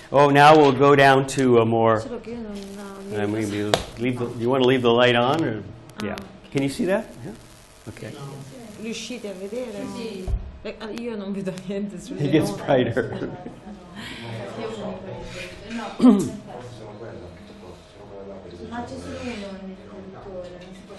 Oh, now we'll go down to a more. Solo che io non Do you want to leave the light on? Or? Yeah. Can you see that? Yeah. Okay. riuscite a vedere? Sì. Io non vedo niente sulle It gets note. brighter. Ma c'è solo uno nel conduttore, non si può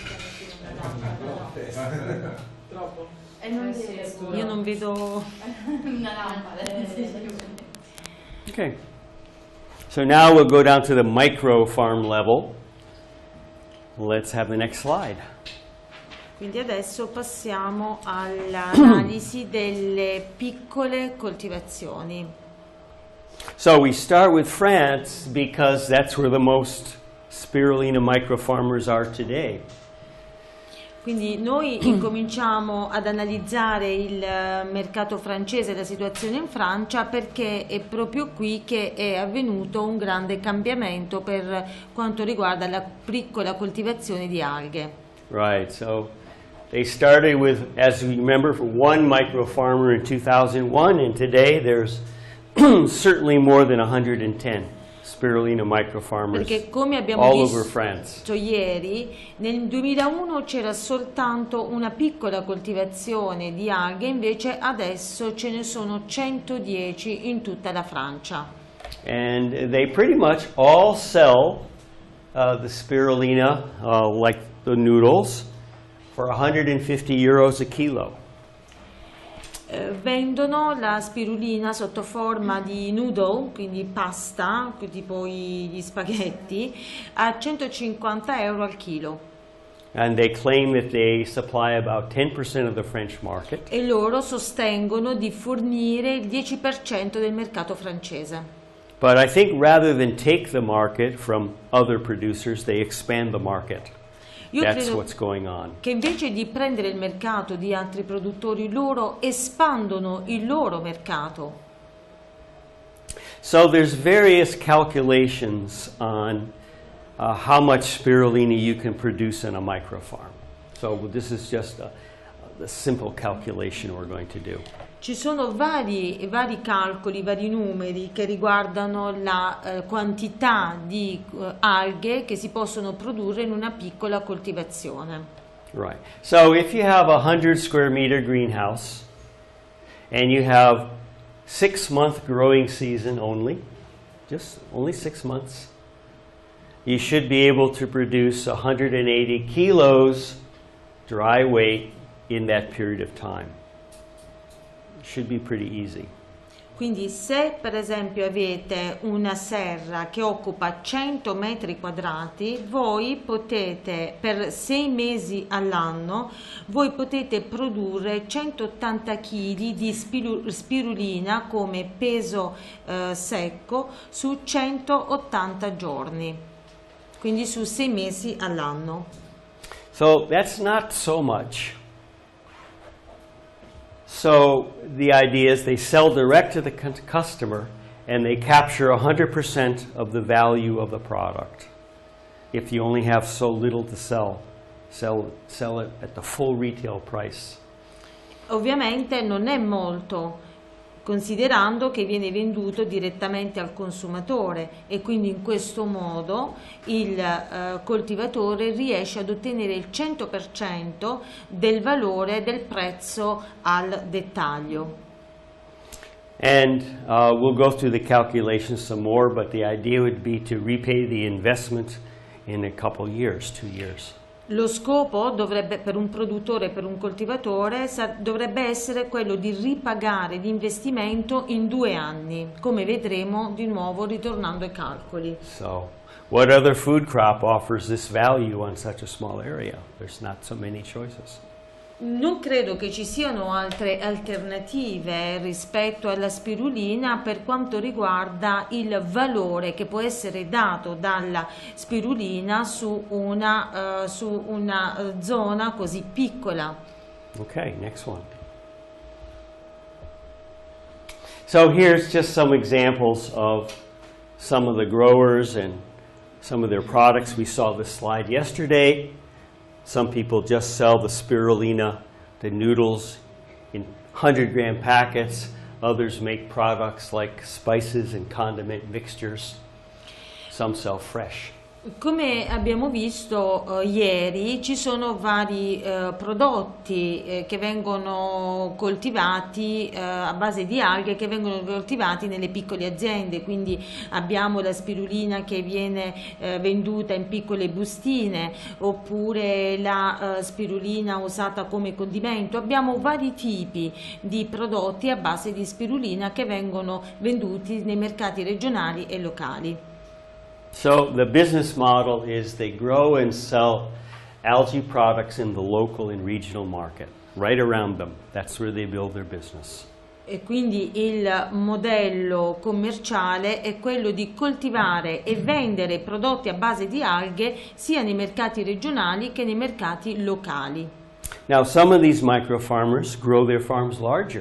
fare una troppo. E non vedo. Io non vedo Una lampada. Okay. So now we'll go down to the micro farm level. Let's have the next slide. Quindi adesso passiamo all'analisi delle piccole coltivazioni. So we start with France because that's where the most spirulina micro farmers are today. Quindi noi incominciamo ad analizzare il mercato francese, la situazione in Francia, perché è proprio qui che è avvenuto un grande cambiamento per quanto riguarda la piccola coltivazione di alghe. Right, so they started with, as you remember, one micro farmer in 2001, and today there's certainly more than 110 spirulina micro farmers Perché come abbiamo all over visto France. ieri, nel 2001 c'era soltanto una piccola coltivazione di alghe, invece adesso ce ne sono 110 in tutta la Francia. And they pretty much all sell the spirulina, like the noodles, for 150 euros a kilo. Vendono la spirulina sotto forma di noodle, quindi pasta, tipo gli spaghetti, a 150 euro al chilo. And they claim that they supply about 10% of the French market. E loro sostengono di fornire il 10% del mercato francese. But I think rather than take the market from other producers, they expand the market. Io That's credo what's going on. che invece di prendere il mercato di altri produttori, loro espandono il loro mercato. So there's various calculations on how much spirulina you can produce in a microfarm. So this is just a simple calculation we're going to do. Ci sono vari calcoli, vari numeri che riguardano la quantità di alghe che si possono produrre in una piccola coltivazione. Right. So if you have a 100 square meter greenhouse and you have 6-month growing season only, just only 6 months, you should be able to produce 180 kilos dry weight in that period of time. Should be pretty easy. Quindi se per esempio avete una serra che occupa 100 metri quadrati, voi potete per 6 mesi all'anno, voi potete produrre 180 kg di spirulina come peso secco su 180 giorni, quindi su 6 mesi all'anno. So that's not so much. So the idea is they sell direct to the customer and they capture 100% of the value of the product. If you only have so little to sell it at the full retail price. Ovviamente non è molto, considerando che viene venduto direttamente al consumatore e quindi in questo modo il coltivatore riesce ad ottenere il 100% del valore del prezzo al dettaglio. And we'll go through the calculations some more, but the idea would be to repay the investment in a couple years, 2 years. Lo scopo dovrebbe, per un produttore, per un coltivatore, dovrebbe essere quello di ripagare l'investimento in 2 anni, come vedremo di nuovo ritornando ai calcoli. So, what other food crop offers this value on such a small area? There's not so many choices. Non credo che ci siano altre alternative rispetto alla spirulina per quanto riguarda il valore che può essere dato dalla spirulina su una zona così piccola. Okay, next one. So here's just some examples of some of the growers and some of their products. We saw this slide yesterday. Some people just sell the spirulina, the noodles, in 100-gram packets. Others make products like spices and condiment mixtures. Some sell fresh. Come abbiamo visto ieri, ci sono vari prodotti che vengono coltivati a base di alghe, che vengono coltivati nelle piccole aziende, quindi abbiamo la spirulina che viene venduta in piccole bustine, oppure la spirulina usata come condimento. Abbiamo vari tipi di prodotti a base di spirulina che vengono venduti nei mercati regionali e locali. So the business model is they grow and sell algae products in the local and regional market, right around them. That's where they build their business. E quindi il modello commerciale è quello di coltivare e vendere prodotti a base di alghe sia nei mercati regionali che nei mercati locali. Now some of these micro farmers grow their farms larger,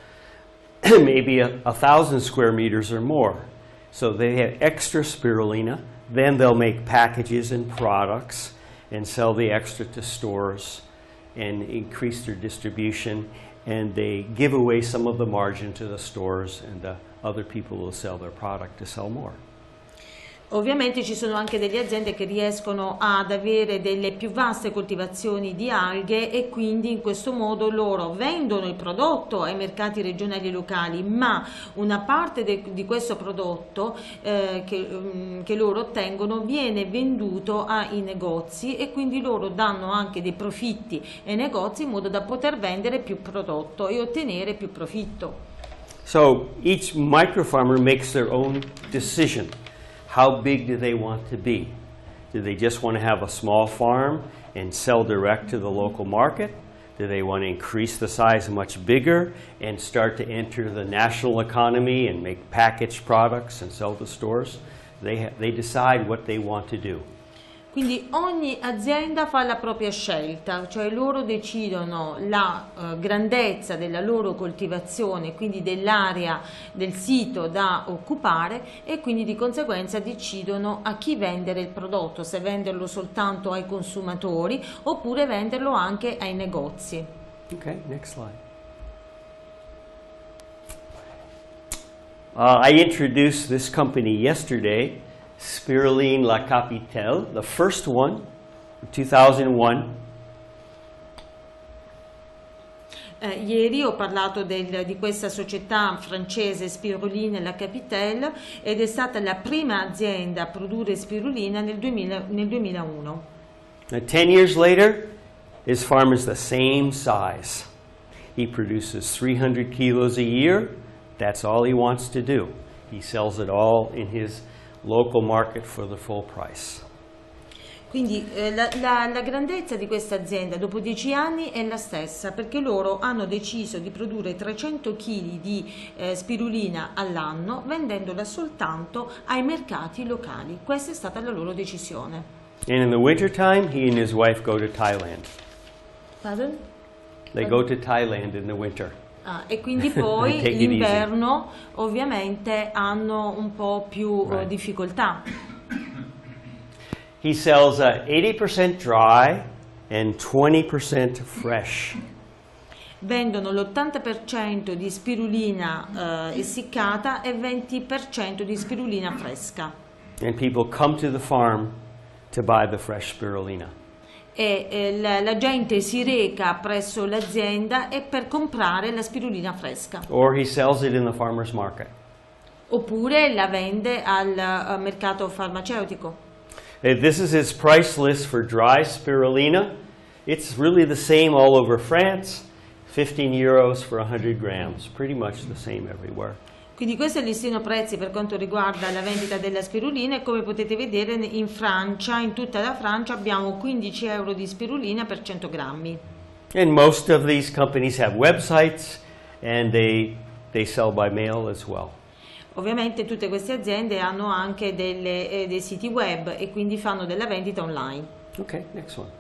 maybe 1,000 square meters or more. So they have extra spirulina, then they'll make packages and products and sell the extra to stores and increase their distribution, and they give away some of the margin to the stores, and the other people will sell their product to sell more. Ovviamente ci sono anche delle aziende che riescono ad avere delle più vaste coltivazioni di alghe e quindi in questo modo loro vendono il prodotto ai mercati regionali e locali, ma una parte di questo prodotto che loro ottengono viene venduto ai negozi e quindi loro danno anche dei profitti ai negozi in modo da poter vendere più prodotto e ottenere più profitto. So each micro farmer makes their own decision. How big do they want to be? Do they just want to have a small farm and sell direct to the local market? Do they want to increase the size much bigger and start to enter the national economy and make packaged products and sell to stores? They decide what they want to do. Quindi ogni azienda fa la propria scelta, cioè loro decidono la grandezza della loro coltivazione, quindi dell'area, del sito da occupare, e quindi di conseguenza decidono a chi vendere il prodotto, se venderlo soltanto ai consumatori oppure venderlo anche ai negozi. Okay, next slide. I introduced this company yesterday, Spiruline La Capitale, the first one, in 2001. Ieri ho parlato di questa società francese Spiruline La Capitale ed è stata la prima azienda a produrre spirulina nel 2001. 10 years later, his farm is the same size. He produces 300 kilos a year. That's all he wants to do. He sells it all in his local market for the full price. Quindi la grandezza di questa azienda dopo 10 anni è la stessa, perché loro hanno deciso di produrre 300 kg di spirulina all'anno vendendola soltanto ai mercati locali. Questa è stata la loro decisione. And in the winter time, he and his wife go to Thailand. Pardon? They go to Thailand in the winter. E quindi poi l'inverno ovviamente hanno un po' più difficoltà. He sells 80% dry and 20% fresh. Vendono l'80% di spirulina essiccata e 20% di spirulina fresca. And people come to the farm to buy the fresh spirulina. E la gente si reca presso l'azienda e per comprare la spirulina fresca. Or he sells it in the farmer's market. Oppure la vende al mercato farmaceutico. This is his price list for dry spirulina. It's really the same all over France. 15 euros for 100 grams. Pretty much the same everywhere. Quindi questo è il listino prezzi per quanto riguarda la vendita della spirulina e come potete vedere in Francia, in tutta la Francia abbiamo 15 euro di spirulina per 100 grammi. And most of these companies have websites and they sell by mail as well. Ovviamente tutte queste aziende hanno anche dei siti web e quindi fanno della vendita online. Okay, next one.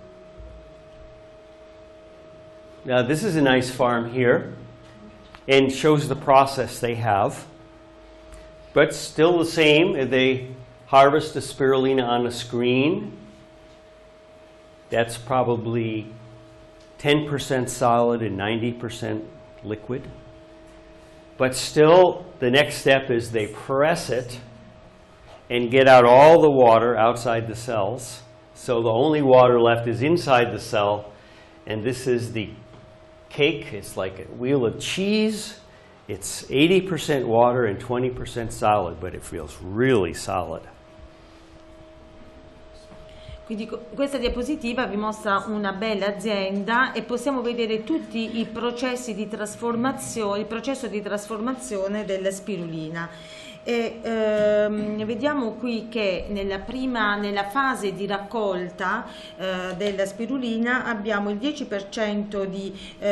Now this is a nice farm here and shows the process they have. But still the same, they harvest the spirulina on a screen. That's probably 10% solid and 90% liquid. but still the next step is they press it and get out all the water outside the cells. So the only water left is inside the cell, and this is the cake. It's like a wheel of cheese. It's 80% water and 20% solid, but it feels really solid. Quindi questa diapositiva vi mostra una bella azienda e possiamo vedere tutti i processi di trasformazione, il processo di trasformazione della spirulina. E vediamo qui che nella fase di raccolta della spirulina abbiamo il 10% di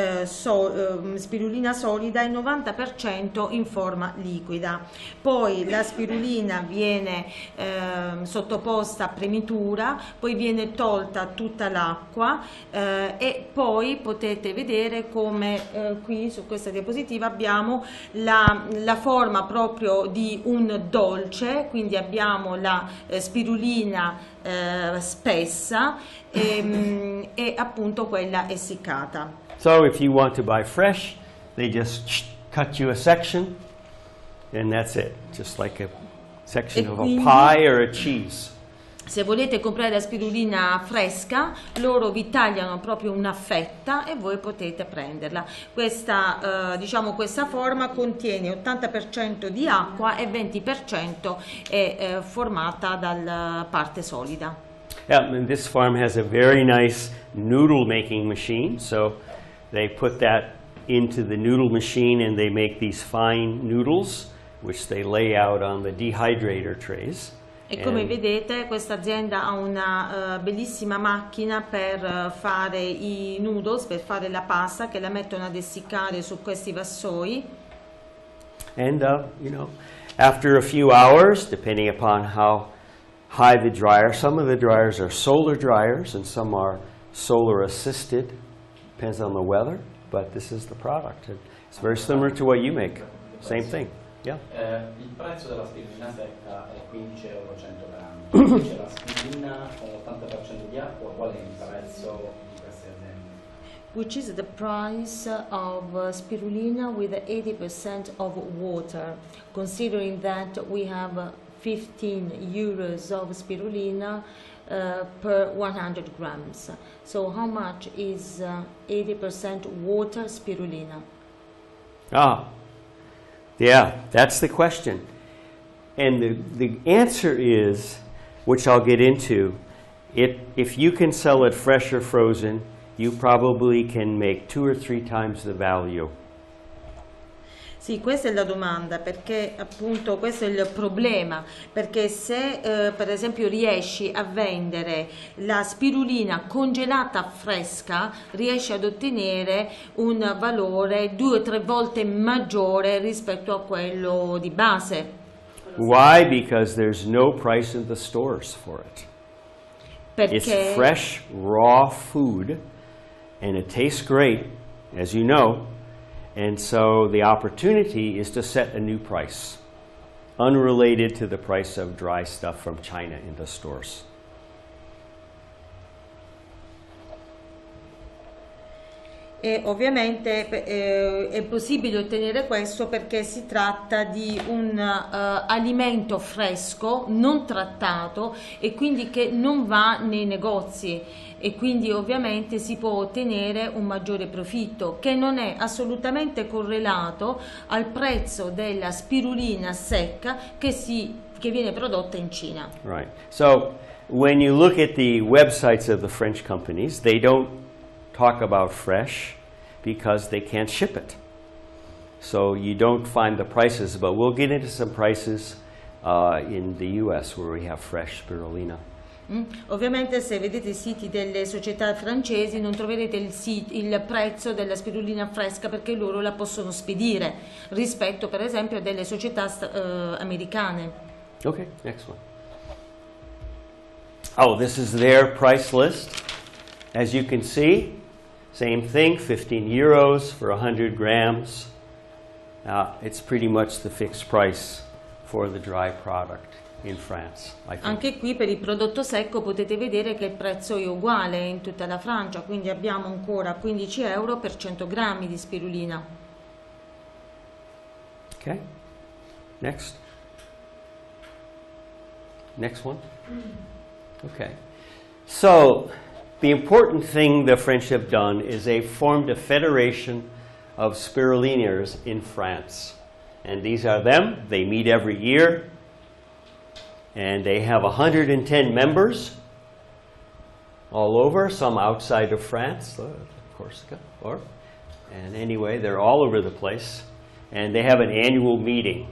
spirulina solida e il 90% in forma liquida. Poi la spirulina viene sottoposta a premitura, poi viene tolta tutta l'acqua e poi potete vedere come qui su questa diapositiva abbiamo la forma proprio di un dolce, quindi abbiamo la spirulina spessa e appunto quella essiccata. So if you want to buy fresh, they just cut you a section and that's it, just like a section of a pie or a cheese. Se volete comprare la spirulina fresca, loro vi tagliano proprio una fetta e voi potete prenderla. Questa, questa forma contiene 80% di acqua e 20% è formata dalla parte solida. Yeah, and this farm has a very nice noodle making machine, so they put that into the noodle machine and they make these fine noodles, which they lay out on the dehydrator trays. E come vedete questa azienda ha una bellissima macchina per fare i noodles, per fare la pasta, che la mettono ad essiccare su questi vassoi. And after a few hours, depending upon how high the dryer, some of the dryers are solar dryers and some are solar assisted, depends on the weather, but this is the product. It's very similar to what you make, same thing. Yeah. Il prezzo della spirulina secca è 15 euro 100 grammi, invece la spirulina con l'80% di acqua, qual è il prezzo di queste aziende? Which is the price of spirulina with 80% of water, considering that we have 15 euros of spirulina per 100 grams. So how much is 80% water spirulina? Yeah, that's the question. And the answer is, which I'll get into, if you can sell it fresh or frozen, you probably can make 2 or 3 times the value. Sì, questa è la domanda, perché appunto questo è il problema, perché se per esempio riesci a vendere la spirulina congelata fresca, riesci ad ottenere un valore 2 o 3 volte maggiore rispetto a quello di base. Why? Because there's no price in the stores for it. Perché It's fresh, raw food, and it tastes great, as you know. And so the opportunity is to set a new price, unrelated to the price of dry stuff from China in the stores. E ovviamente è possibile ottenere questo perché si tratta di un alimento fresco, non trattato e quindi che non va nei negozi e quindi ovviamente si può ottenere un maggiore profitto che non è assolutamente correlato al prezzo della spirulina secca che viene prodotta in Cina. Right. So when you look at the websites of the French companies, they don't talk about fresh because they can't ship it. So you don't find the prices, but we'll get into some prices in the US where we have fresh spirulina. Ovviamente se vedete i siti delle società francesi non troverete il prezzo della spirulina fresca perché loro la possono spedire rispetto per esempio a delle società americane. Okay, next one. Oh, this is their price list. As you can see, same thing, 15 euros for 100 grams. It's pretty much the fixed price for the dry product in France, I think. Anche qui per il prodotto secco potete vedere che il prezzo è uguale in tutta la Francia, quindi abbiamo ancora 15 euro per 100 grammi di spirulina. Okay, next. Next one. Okay, so the important thing the French have done is they formed a federation of spirulinas in France. And these are them. They meet every year. And they have 110 members all over, some outside of France, Corsica, and anyway, they're all over the place. And they have an annual meeting.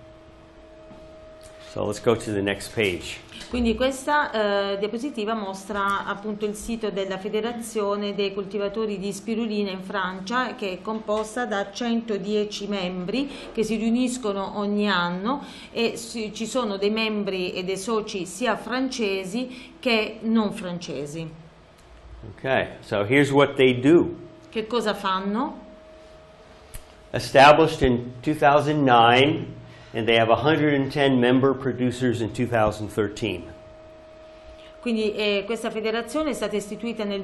So let's go to the next page. Quindi questa diapositiva mostra appunto il sito della Federazione dei coltivatori di spirulina in Francia, che è composta da 110 membri che si riuniscono ogni anno e ci sono dei membri e dei soci sia francesi che non francesi. Okay, so here's what they do. Che cosa fanno? Established in 2009, and they have 110 member producers in 2013. Quindi questa federazione è stata istituita nel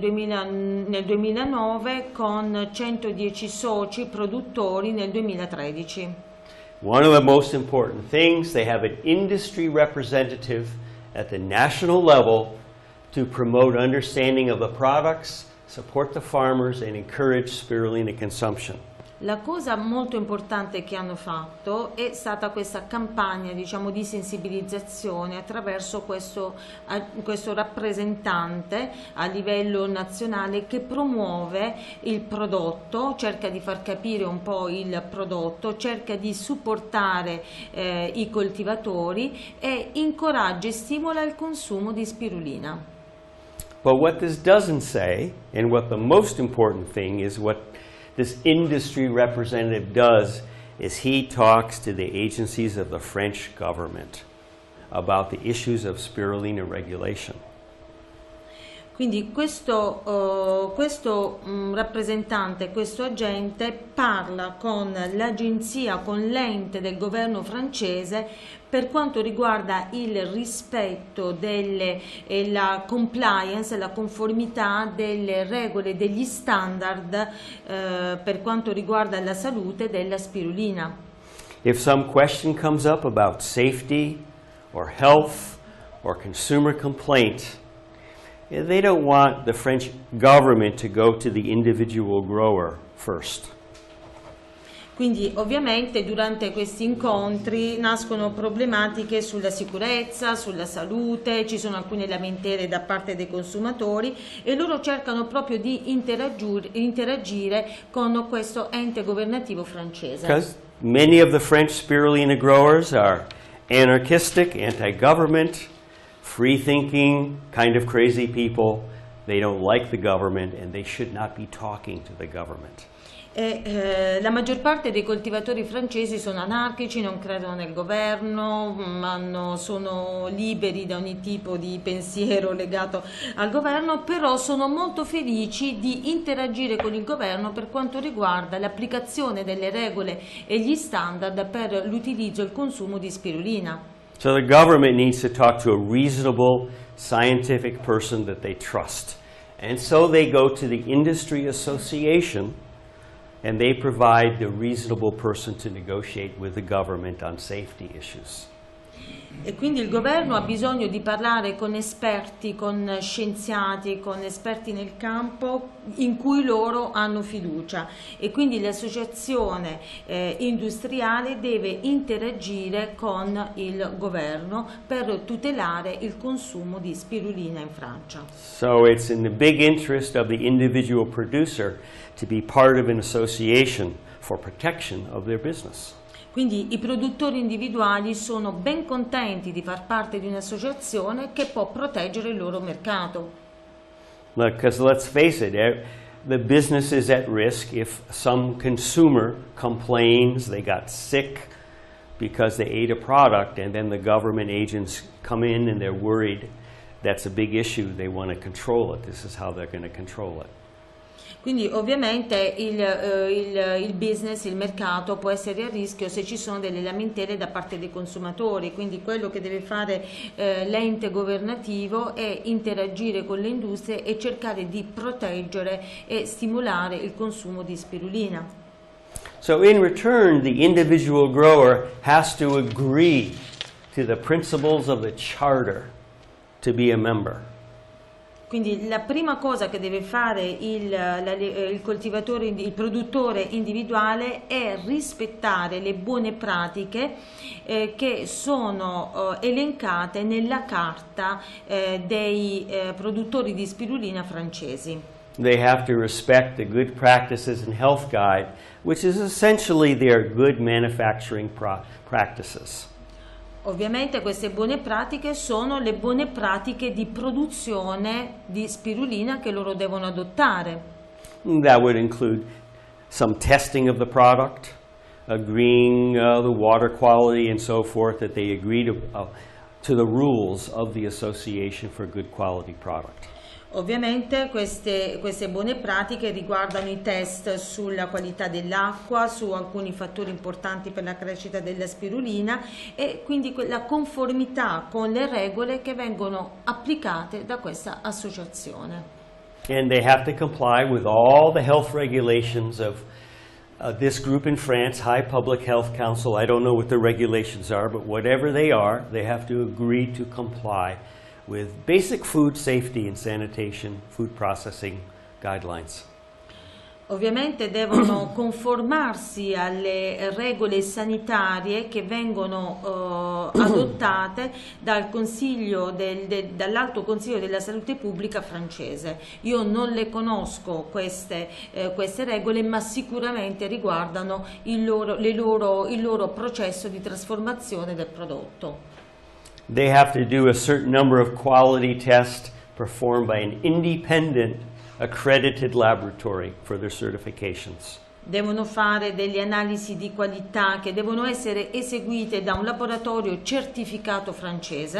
2009 con 110 soci produttori nel 2013. One of the most important things, they have an industry representative at the national level to promote understanding of the products, support the farmers, and encourage spirulina consumption. La cosa molto importante che hanno fatto è stata questa campagna, diciamo, di sensibilizzazione attraverso questo rappresentante a livello nazionale che promuove il prodotto, cerca di far capire un po' il prodotto, cerca di supportare i coltivatori e incoraggia e stimola il consumo di spirulina. But what this doesn't say, and what the most important thing is, what this industry representative does is he talks to the agencies of the French government about the issues of spirulina regulation. Quindi questo rappresentante, questo agente parla con l'agenzia, con l'ente del governo francese per quanto riguarda il rispetto la compliance, la conformità delle regole, degli standard per quanto riguarda la salute della spirulina. If some question comes up about safety or health or consumer complaint, they don't want the French government to go to the individual grower first. Quindi ovviamente durante questi incontri nascono problematiche sulla sicurezza, sulla salute, ci sono alcune lamentele da parte dei consumatori e loro cercano proprio di interagire con questo ente governativo francese. Because many of the French spirulina growers are anarchistic, anti-government, free-thinking, kind of crazy people. They don't like the government and they should not be talking to the government. La maggior parte dei coltivatori francesi sono anarchici, non credono nel governo, sono liberi da ogni tipo di pensiero legato al governo, però sono molto felici di interagire con il governo per quanto riguarda l'applicazione delle regole e gli standard per l'utilizzo e il consumo di spirulina. So the government needs to talk to a reasonable scientific person that they trust. And so they go to the industry association and they provide the reasonable person to negotiate with the government on safety issues. E quindi il governo ha bisogno di parlare con esperti, con scienziati, con esperti nel campo in cui loro hanno fiducia e quindi l'associazione industriale deve interagire con il governo per tutelare il consumo di spirulina in Francia. So it's in the big interest of the individual producer to be part of an association for protection of their business. Quindi i produttori individuali sono ben contenti di far parte di un'associazione che può proteggere il loro mercato. Because let's face it, the business is at risk if some consumer complains they got sick because they ate a product and then the government agents come in and they're worried. That's a big issue. They want to control it. This is how they're going to control it. Quindi ovviamente il business, il mercato può essere a rischio se ci sono delle lamentele da parte dei consumatori, quindi quello che deve fare l'ente governativo è interagire con le industrie e cercare di proteggere e stimolare il consumo di spirulina. So in return, the individual grower has to agree to the principles of the charter to be a member. Quindi la prima cosa che deve fare il coltivatore, il produttore individuale è rispettare le buone pratiche che sono elencate nella carta dei produttori di spirulina francesi. They have to respect the good practices and health guide, which is essentially their good manufacturing practices. Ovviamente queste buone pratiche sono le buone pratiche di produzione di spirulina che loro devono adottare. That would include some testing of the product, agreeing the water quality and so forth, that they agree to the rules of the Association for Good Quality Product. Ovviamente queste buone pratiche riguardano i test sulla qualità dell'acqua, su alcuni fattori importanti per la crescita della spirulina e quindi la conformità con le regole che vengono applicate da questa associazione. And they have to comply with all the health regulations of this group in France, High Public Health Council. I don't know what the regulations are, but whatever they are, they have to agree to comply with basic food safety and sanitation, food processing guidelines. Ovviamente devono conformarsi alle regole sanitarie che vengono adottate dall'Alto Consiglio della Salute Pubblica francese. Io non le conosco queste regole, ma sicuramente riguardano il loro processo di trasformazione del prodotto. They have to do a certain number of quality tests performed by an independent accredited laboratory for their certifications. Devono fare delle analisi di qualità che devono essere eseguite da un laboratorio certificato francese.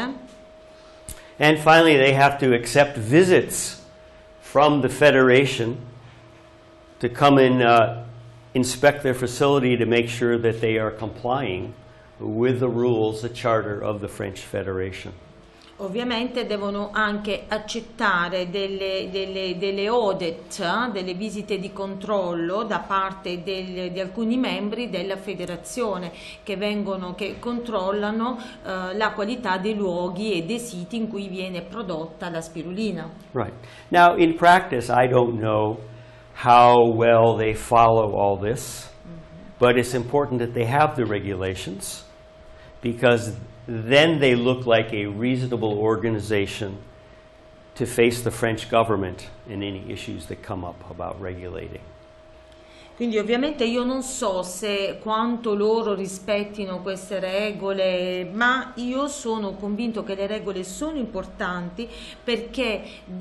And finally, they have to accept visits from the Federation to come and inspect their facility to make sure that they are complying with the rules, the charter of the French Federation. Ovviamente devono anche accettare delle audit, delle visite di controllo da parte di alcuni membri della federazione che controllano la qualità dei luoghi e dei siti in cui viene prodotta la spirulina. Right. Now, in practice, I don't know how well they follow all this, but it's important that they have the regulations, because then they look like a reasonable organization to face the French government in any issues that come up about regulating. Quindi ovviamente io non so quanto loro rispettino queste regole, ma io sono convinto che le regole sono importanti perché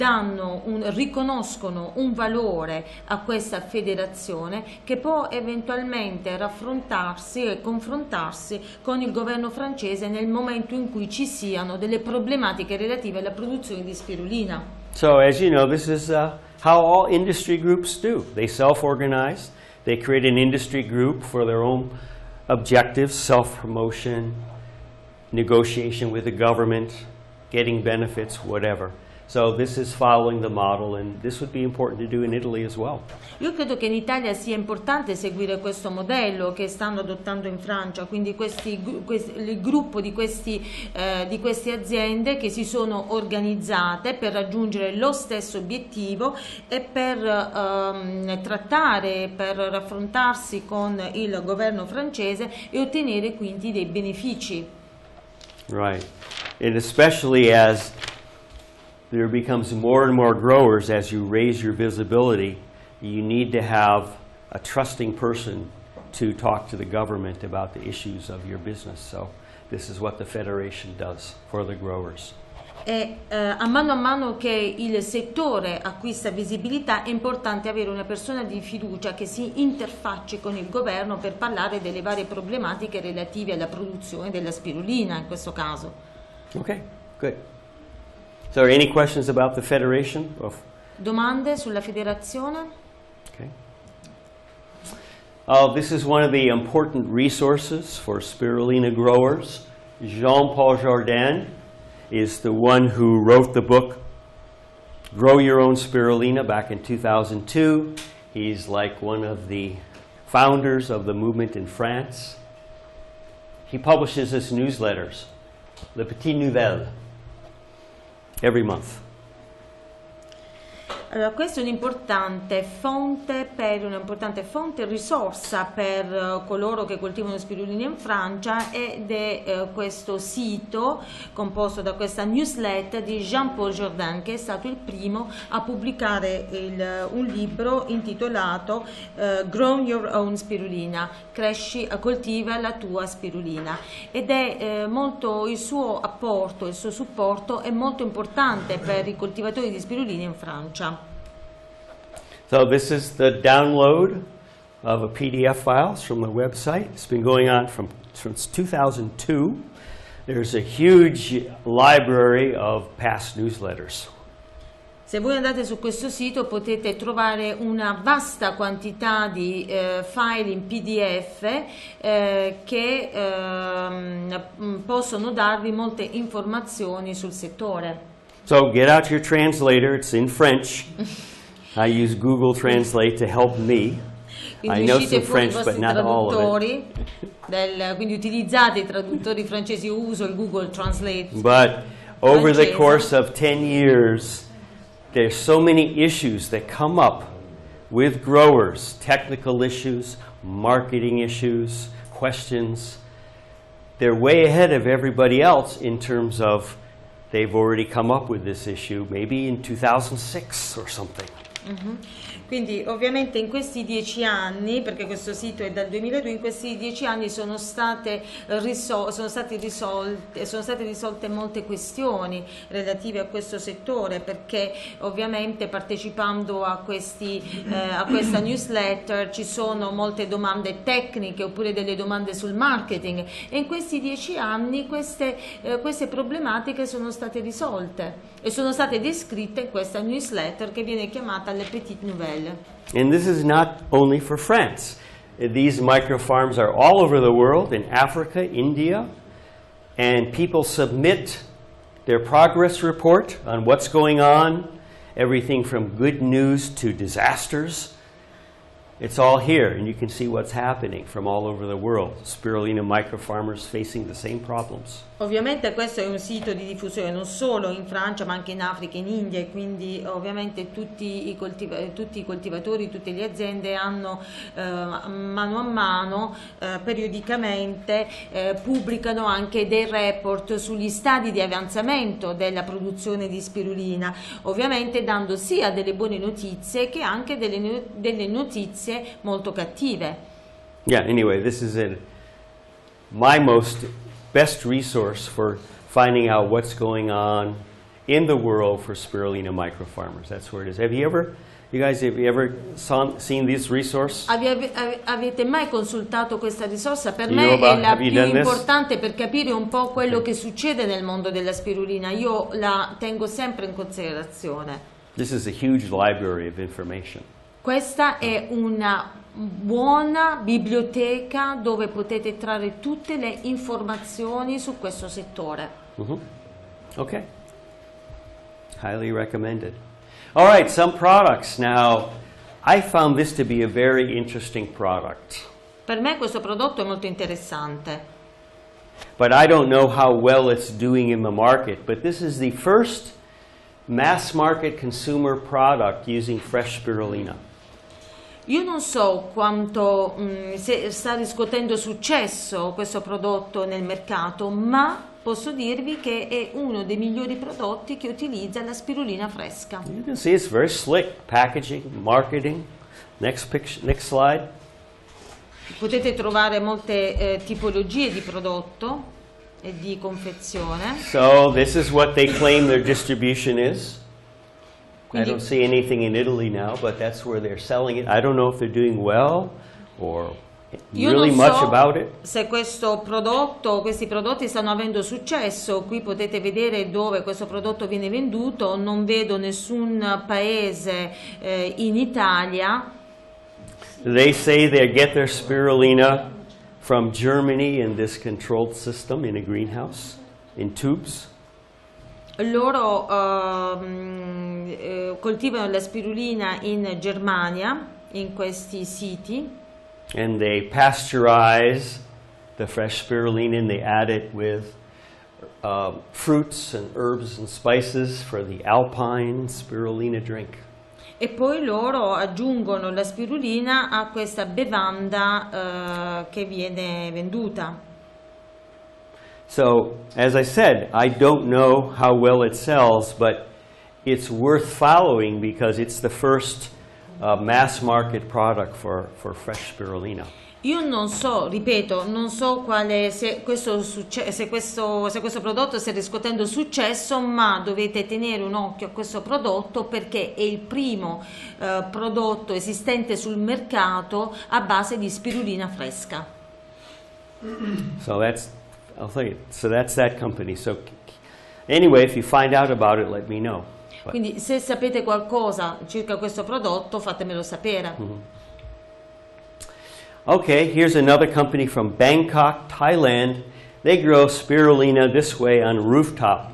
riconoscono un valore a questa federazione che può eventualmente raffrontarsi e confrontarsi con il governo francese nel momento in cui ci siano delle problematiche relative alla produzione di spirulina. So as you know, this is how all industry groups do. They self-organize. They create an industry group for their own objectives, self-promotion, negotiation with the government, getting benefits, whatever. So this is following the model, and this would be important to do in Italy as well. Io credo che in Italia sia importante seguire questo modello che stanno adottando in Francia, quindi il gruppo di queste aziende che si sono organizzate per raggiungere lo stesso obiettivo e per raffrontarsi con il governo francese e ottenere quindi dei benefici. Right, and especially as there becomes more and more growers, as you raise your visibility, you need to have a trusting person to talk to the government about the issues of your business. So this is what the Federation does for the growers. E a mano che il settore acquista visibilità è importante avere una persona di fiducia che si interfacci con il governo per parlare delle varie problematiche relative alla produzione della spirulina in questo caso. Okay, good. So are there any questions about the Federation? Domande sulla federazione? Okay. This is one of the important resources for spirulina growers. Jean-Paul Jourdain is the one who wrote the book Grow Your Own Spirulina back in 2002. He's like one of the founders of the movement in France. He publishes his newsletters, Le Petit Nouvelle, every month. Allora, questa è un'importante fonte risorsa per coloro che coltivano spirulina in Francia, ed è questo sito composto da questa newsletter di Jean-Paul Jourdain, che è stato il primo a pubblicare un libro intitolato Grow Your Own Spirulina, coltiva la tua spirulina, ed è molto, il suo apporto, il suo supporto è molto importante per i coltivatori di spirulina in Francia. So this is the download of a PDF file from the website. It's been going on since 2002. There's a huge library of past newsletters. Se voi andate su questo sito potete trovare una vasta quantità di file in PDF che possono darvi molte informazioni sul settore. So get out your translator. It's in French. I use Google Translate to help me. Quindi I know uscite some fuori i French, vostri but not all of traduttori, quindi utilizzate i traduttori francesi. Io uso il Google Translate. But over the francese. course of 10 years, there's so many issues that come up with growers, technical issues, marketing issues, questions. They're way ahead of everybody else in terms of they've already come up with this issue maybe in 2006 or something. Quindi ovviamente in questi 10 anni, perché questo sito è dal 2002, in questi 10 anni sono state risolte molte questioni relative a questo settore, perché ovviamente partecipando a questa newsletter ci sono molte domande tecniche oppure delle domande sul marketing, e in questi 10 anni queste problematiche sono state risolte e sono state descritte in questa newsletter che viene chiamata Le Petites Nouvelles. And this is not only for France. These microfarms are all over the world, in Africa, India, and people submit their progress report on what's going on, everything from good news to disasters. It's all here, and you can see what's happening from all over the world. Spirulina microfarmers facing the same problems. Ovviamente questo è un sito di diffusione non solo in Francia ma anche in Africa e in India, e quindi ovviamente tutti i coltivatori, tutte le aziende hanno mano a mano, periodicamente pubblicano anche dei report sugli stadi di avanzamento della produzione di spirulina, ovviamente dando sia delle buone notizie che anche delle notizie molto cattive. Yeah, anyway, this is my best resource for finding out what's going on in the world for spirulina microfarmers. That's where it is. Have you ever seen this resource? Avete mai consultato questa risorsa? Per You me know about- è la have you più done this? importante per capire un po' quello che succede nel mondo della spirulina. Io la tengo sempre in considerazione. This is a huge library of information. Questa è una buona biblioteca dove potete trarre tutte le informazioni su questo settore. Okay. Highly recommended. All right, some products. Now, I found this to be a very interesting product, Per me questo prodotto è molto interessante, but I don't know how well it's doing in the market. But this is the first mass market consumer product using fresh spirulina. Io non so quanto se sta riscuotendo successo questo prodotto nel mercato, ma posso dirvi che è uno dei migliori prodotti che utilizza la spirulina fresca. You can see it's very slick packaging, marketing. Next slide. Potete trovare molte tipologie di prodotto e di confezione. So this is what they claim their distribution is. I Quindi- don't see anything in Italy now, but that's where they're selling it. I don't know if they're doing well or Io really non much so about it. se questi prodotti stanno avendo successo. Qui potete vedere dove questo prodotto viene venduto. Non vedo nessun paese in Italia. They say they get their spirulina from Germany in this controlled system in a greenhouse, in tubes. Loro coltivano la spirulina in Germania, in questi siti. and they pasteurize the fresh spirulina and they add it with fruits and herbs and spices for the alpine spirulina drink. E poi loro aggiungono la spirulina a questa bevanda che viene venduta. So, as I said, I don't know how well it sells, but it's worth following because it's the first mass market product for fresh spirulina. Io non so, ripeto, non so quale, se questo prodotto sta riscuotendo successo, ma dovete tenere un occhio a questo prodotto perché è il primo prodotto esistente sul mercato a base di spirulina fresca. So I'll tell you, so that's that company. So anyway, if you find out about it, let me know. Quindi se sapete qualcosa circa questo prodotto, fatemelo sapere. Okay, here's another company from Bangkok, Thailand. They grow spirulina this way on rooftop.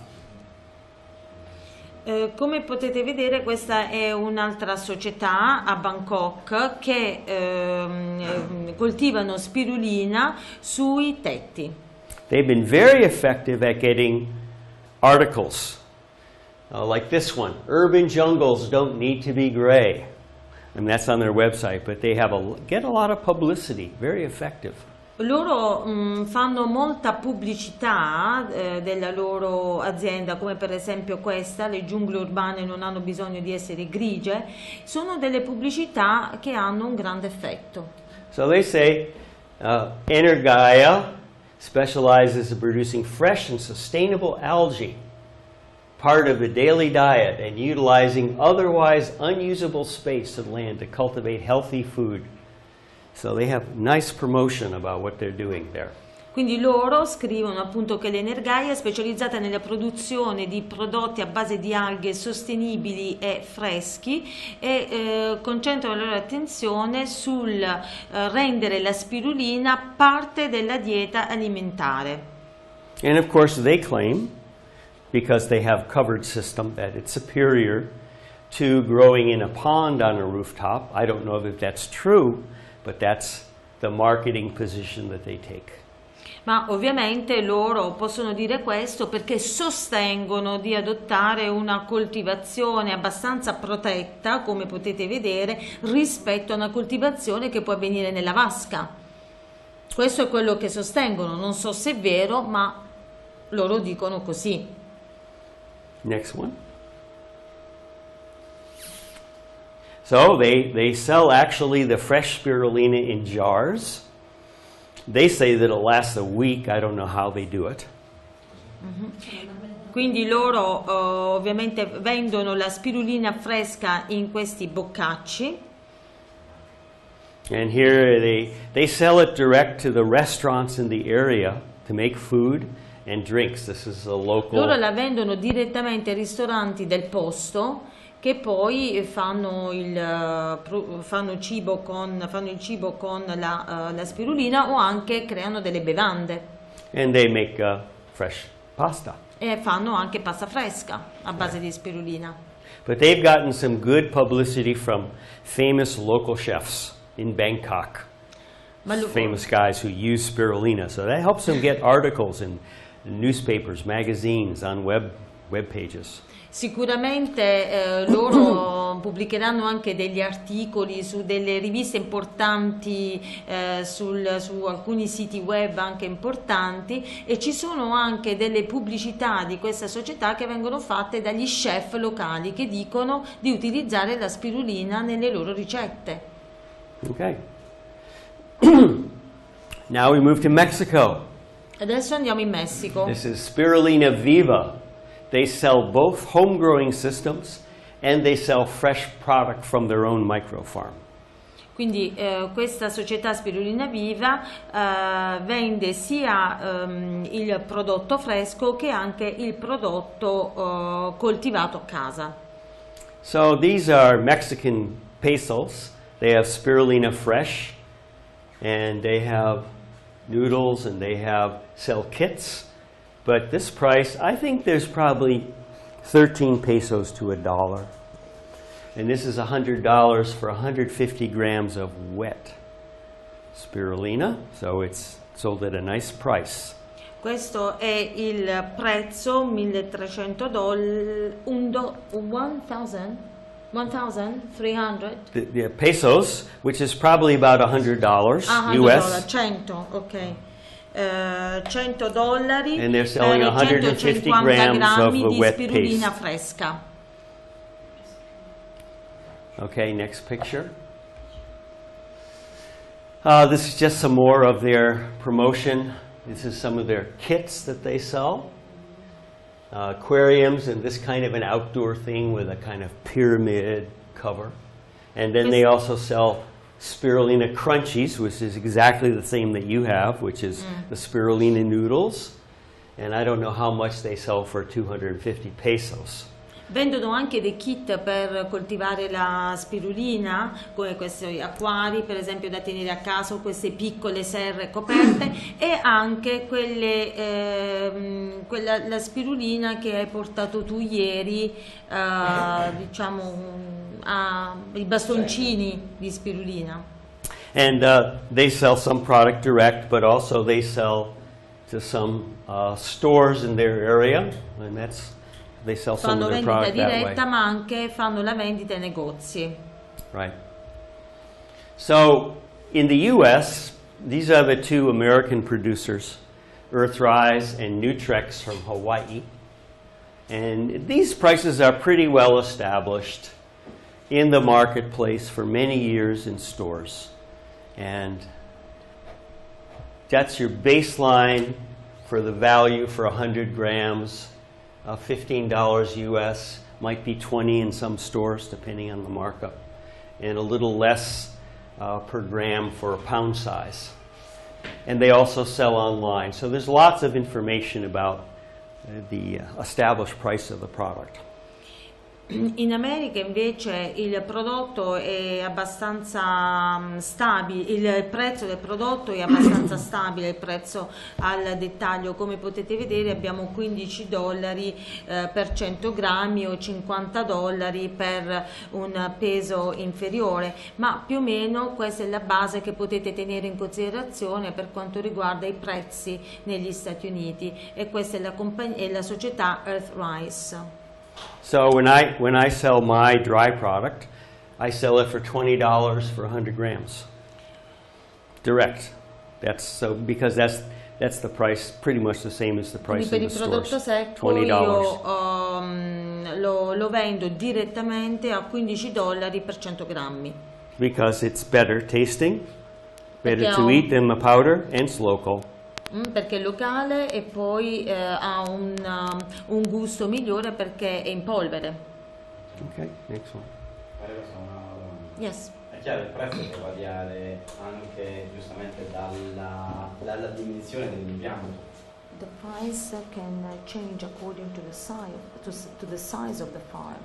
Come potete vedere, questa è un'altra società a Bangkok che coltivano spirulina sui tetti. They've been very effective at getting articles like this one. Urban jungles don't need to be gray. I mean, that's on their website, but they get a lot of publicity, very effective. Loro fanno molta pubblicità della loro azienda, come per esempio questa, le giungle urbane non hanno bisogno di essere grigie, sono delle pubblicità che hanno un grande effetto. So they say Energaia specializes in producing fresh and sustainable algae, part of the daily diet, and utilizing otherwise unusable space and land to cultivate healthy food. So they have nice promotion about what they're doing there. Quindi loro scrivono appunto che l'Energaia è specializzata nella produzione di prodotti a base di alghe sostenibili e freschi e concentrano la loro attenzione sul rendere la spirulina parte della dieta alimentare. And of course they claim, because they have covered system, that it's superior to growing in a pond on a rooftop. I don't know if that's true, but that's the marketing position that they take. Ma ovviamente loro possono dire questo perché sostengono di adottare una coltivazione abbastanza protetta, come potete vedere, rispetto a una coltivazione che può avvenire nella vasca. Questo è quello che sostengono, non so se è vero, ma loro dicono così. Next one. So they sell actually the fresh spirulina in jars. They say that it'll last a week. I don't know how they do it. Quindi loro ovviamente vendono la spirulina fresca in questi boccacci. And here they sell it direct to the restaurants in the area to make food and drinks. This is a local. Loro la vendono direttamente ai ristoranti del posto che poi fanno il cibo con la spirulina o anche creano delle bevande. And they make fresh pasta. E fanno anche pasta fresca a base di spirulina. But they've gotten some good publicity from famous local chefs in Bangkok. Famous guys who use spirulina. So that helps them get articles in newspapers, magazines, on web pages. Sicuramente loro pubblicheranno anche degli articoli su delle riviste importanti, su alcuni siti web anche importanti, e ci sono anche delle pubblicità di questa società che vengono fatte dagli chef locali che dicono di utilizzare la spirulina nelle loro ricette. Okay. Now we move to Mexico. Adesso andiamo in Messico. This is Spirulina Viva. They sell both home growing systems and they sell fresh product from their own microfarm. Quindi questa società Spirulina Viva vende sia il prodotto fresco che anche il prodotto coltivato a casa. So these are Mexican pesos. They have spirulina fresh and they have noodles and they sell kits. But this price, I think there's probably 13 pesos to $1. And this is $100 for 150 grams of wet spirulina, so it's sold at a nice price. Questo è il prezzo, $1,300, 1,300 The pesos, which is probably about $100 US. 100, ok. $100 And they're selling per 150 150 grams grammi of di wet spirulina paste. fresca. Okay, next picture. This is just some more of their promotion. This is some of their kits that they sell. Aquariums and this kind of an outdoor thing with a kind of pyramid cover. And then they also sell spirulina crunchies, which is exactly the same that you have, which is the spirulina noodles. And I don't know how much they sell for 250 pesos. Vendono anche dei kit per coltivare la spirulina, come questi acquari per esempio da tenere a casa, queste piccole serre coperte e anche la spirulina che hai portato tu ieri, diciamo i bastoncini di spirulina. And they sell some product direct, but also they sell to some stores in their area, and they sell some Fanno of their vendita product that way. diretta, ma anche fanno la vendita ai negozi. Right. So in the U.S., these are the two American producers, Earthrise and Nutrex from Hawaii. And these prices are pretty well established in the marketplace for many years in stores. And that's your baseline for the value for 100 grams. $15 US, might be 20 in some stores depending on the markup, and a little less per gram for a pound size. And they also sell online, so there's lots of information about the established price of the product. In America invece il prodotto è abbastanza stabile, il prezzo del prodotto è abbastanza stabile, il prezzo al dettaglio, come potete vedere abbiamo $15 per 100 grammi o $50 per un peso inferiore, ma più o meno questa è la base che potete tenere in considerazione per quanto riguarda i prezzi negli Stati Uniti, e questa è la società Earthrise. So when I sell my dry product, I sell it for $20 for 100 grams, direct. Because that's the price, pretty much the same as the price Quindi in the per il prodotto stores. secco $20. io lo vendo direttamente a $15 per 100 grammi. Because it's better tasting, better Perché to ha eat than the powder, and it's local. Perché è locale e poi ha un gusto migliore perché è in polvere. Okay, next one. Fare questa è una domanda. Yes. È chiaro, il prezzo può variare anche giustamente dalla dimensione dell'impianto. The price can change according to the size of the farm.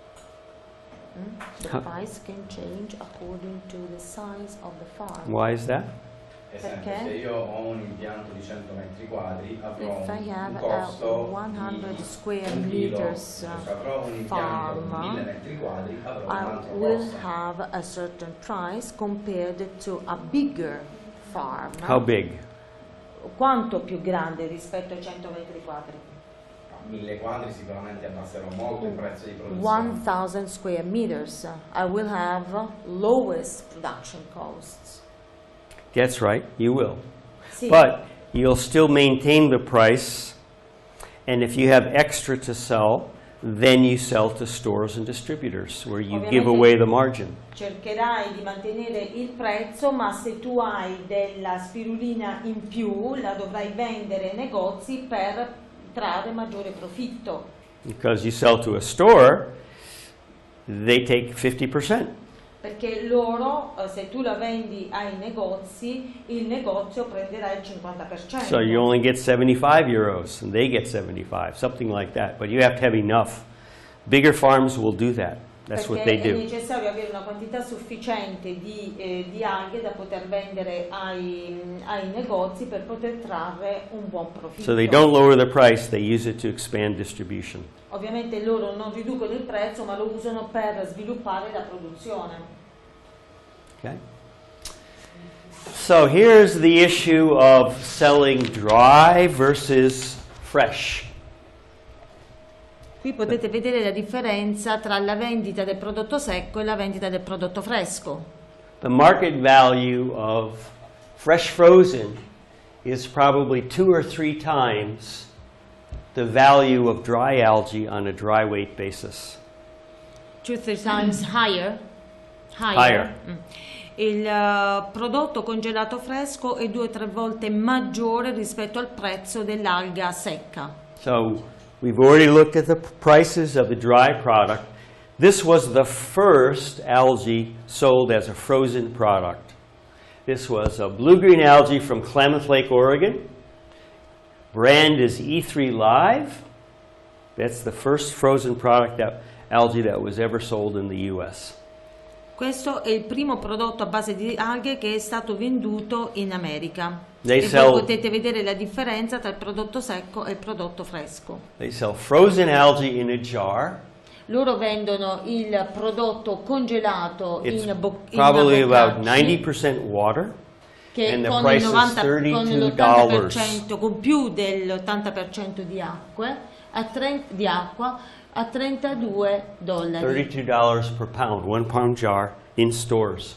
The price can change according to the size of the farm. Why is that? Esempio, Perché? se io ho un impianto di 100 metri quadri avrò If I un have costo 100 di square un chilo. meters Se avrò un impianto di farm, 1000 metri quadri avrò un I altro will costo. have a certain price compared to a bigger farm. How big? Quanto più grande rispetto ai 100 metri quadri? A 1000 quadri sicuramente abbasserò molto il prezzo di produzione. 1000 square meters, I will have lowest production costs. That's right, you will. Sì. But you'll still maintain the price, and if you have extra to sell, then you sell to stores and distributors where you give Ovviamente away the margin. cercherai di mantenere il prezzo, ma se tu hai della spirulina in più la dovrai vendere ai negozi per trarre maggiore profitto. Because you sell to a store, they take 50%. Perché loro, se tu la vendi ai negozi, il negozio prenderà il 50%. So you only get 75 euros, and they get 75, something like that. But you have to have enough. Bigger farms will do that. That's what they Perché è do. necessario avere una quantità sufficiente di alghe da poter vendere ai negozi per poter trarre un buon profitto. So they don't lower the price, they use it to expand distribution. Ovviamente loro non riducono il prezzo, ma lo usano per sviluppare la produzione. Okay? So here's the issue of selling dry versus fresh. Qui potete vedere la differenza tra la vendita del prodotto secco e la vendita del prodotto fresco. The market value of fresh frozen is probably 2 or 3 times the value of dry algae on a dry weight basis. 2-3 times higher. Higher. Il prodotto congelato fresco è 2-3 volte maggiore rispetto al prezzo dell'alga secca. So we've already looked at the prices of the dry product. This was the first algae sold as a frozen product. This was a blue-green algae from Klamath Lake, Oregon. Brand is E3 Live. That's the first frozen product algae that was ever sold in the US. Questo è il primo prodotto a base di alghe che è stato venduto in America. They E sell- voi potete vedere la differenza tra il prodotto secco e il prodotto fresco. They sell frozen algae in a jar. Loro vendono il prodotto congelato It's in probably about boccacci, 90% water. che and the con, price il is 90, con $32. l'80%, con più dell'80% di acqua, a $32, $32 per pound, 1 pound jar in stores.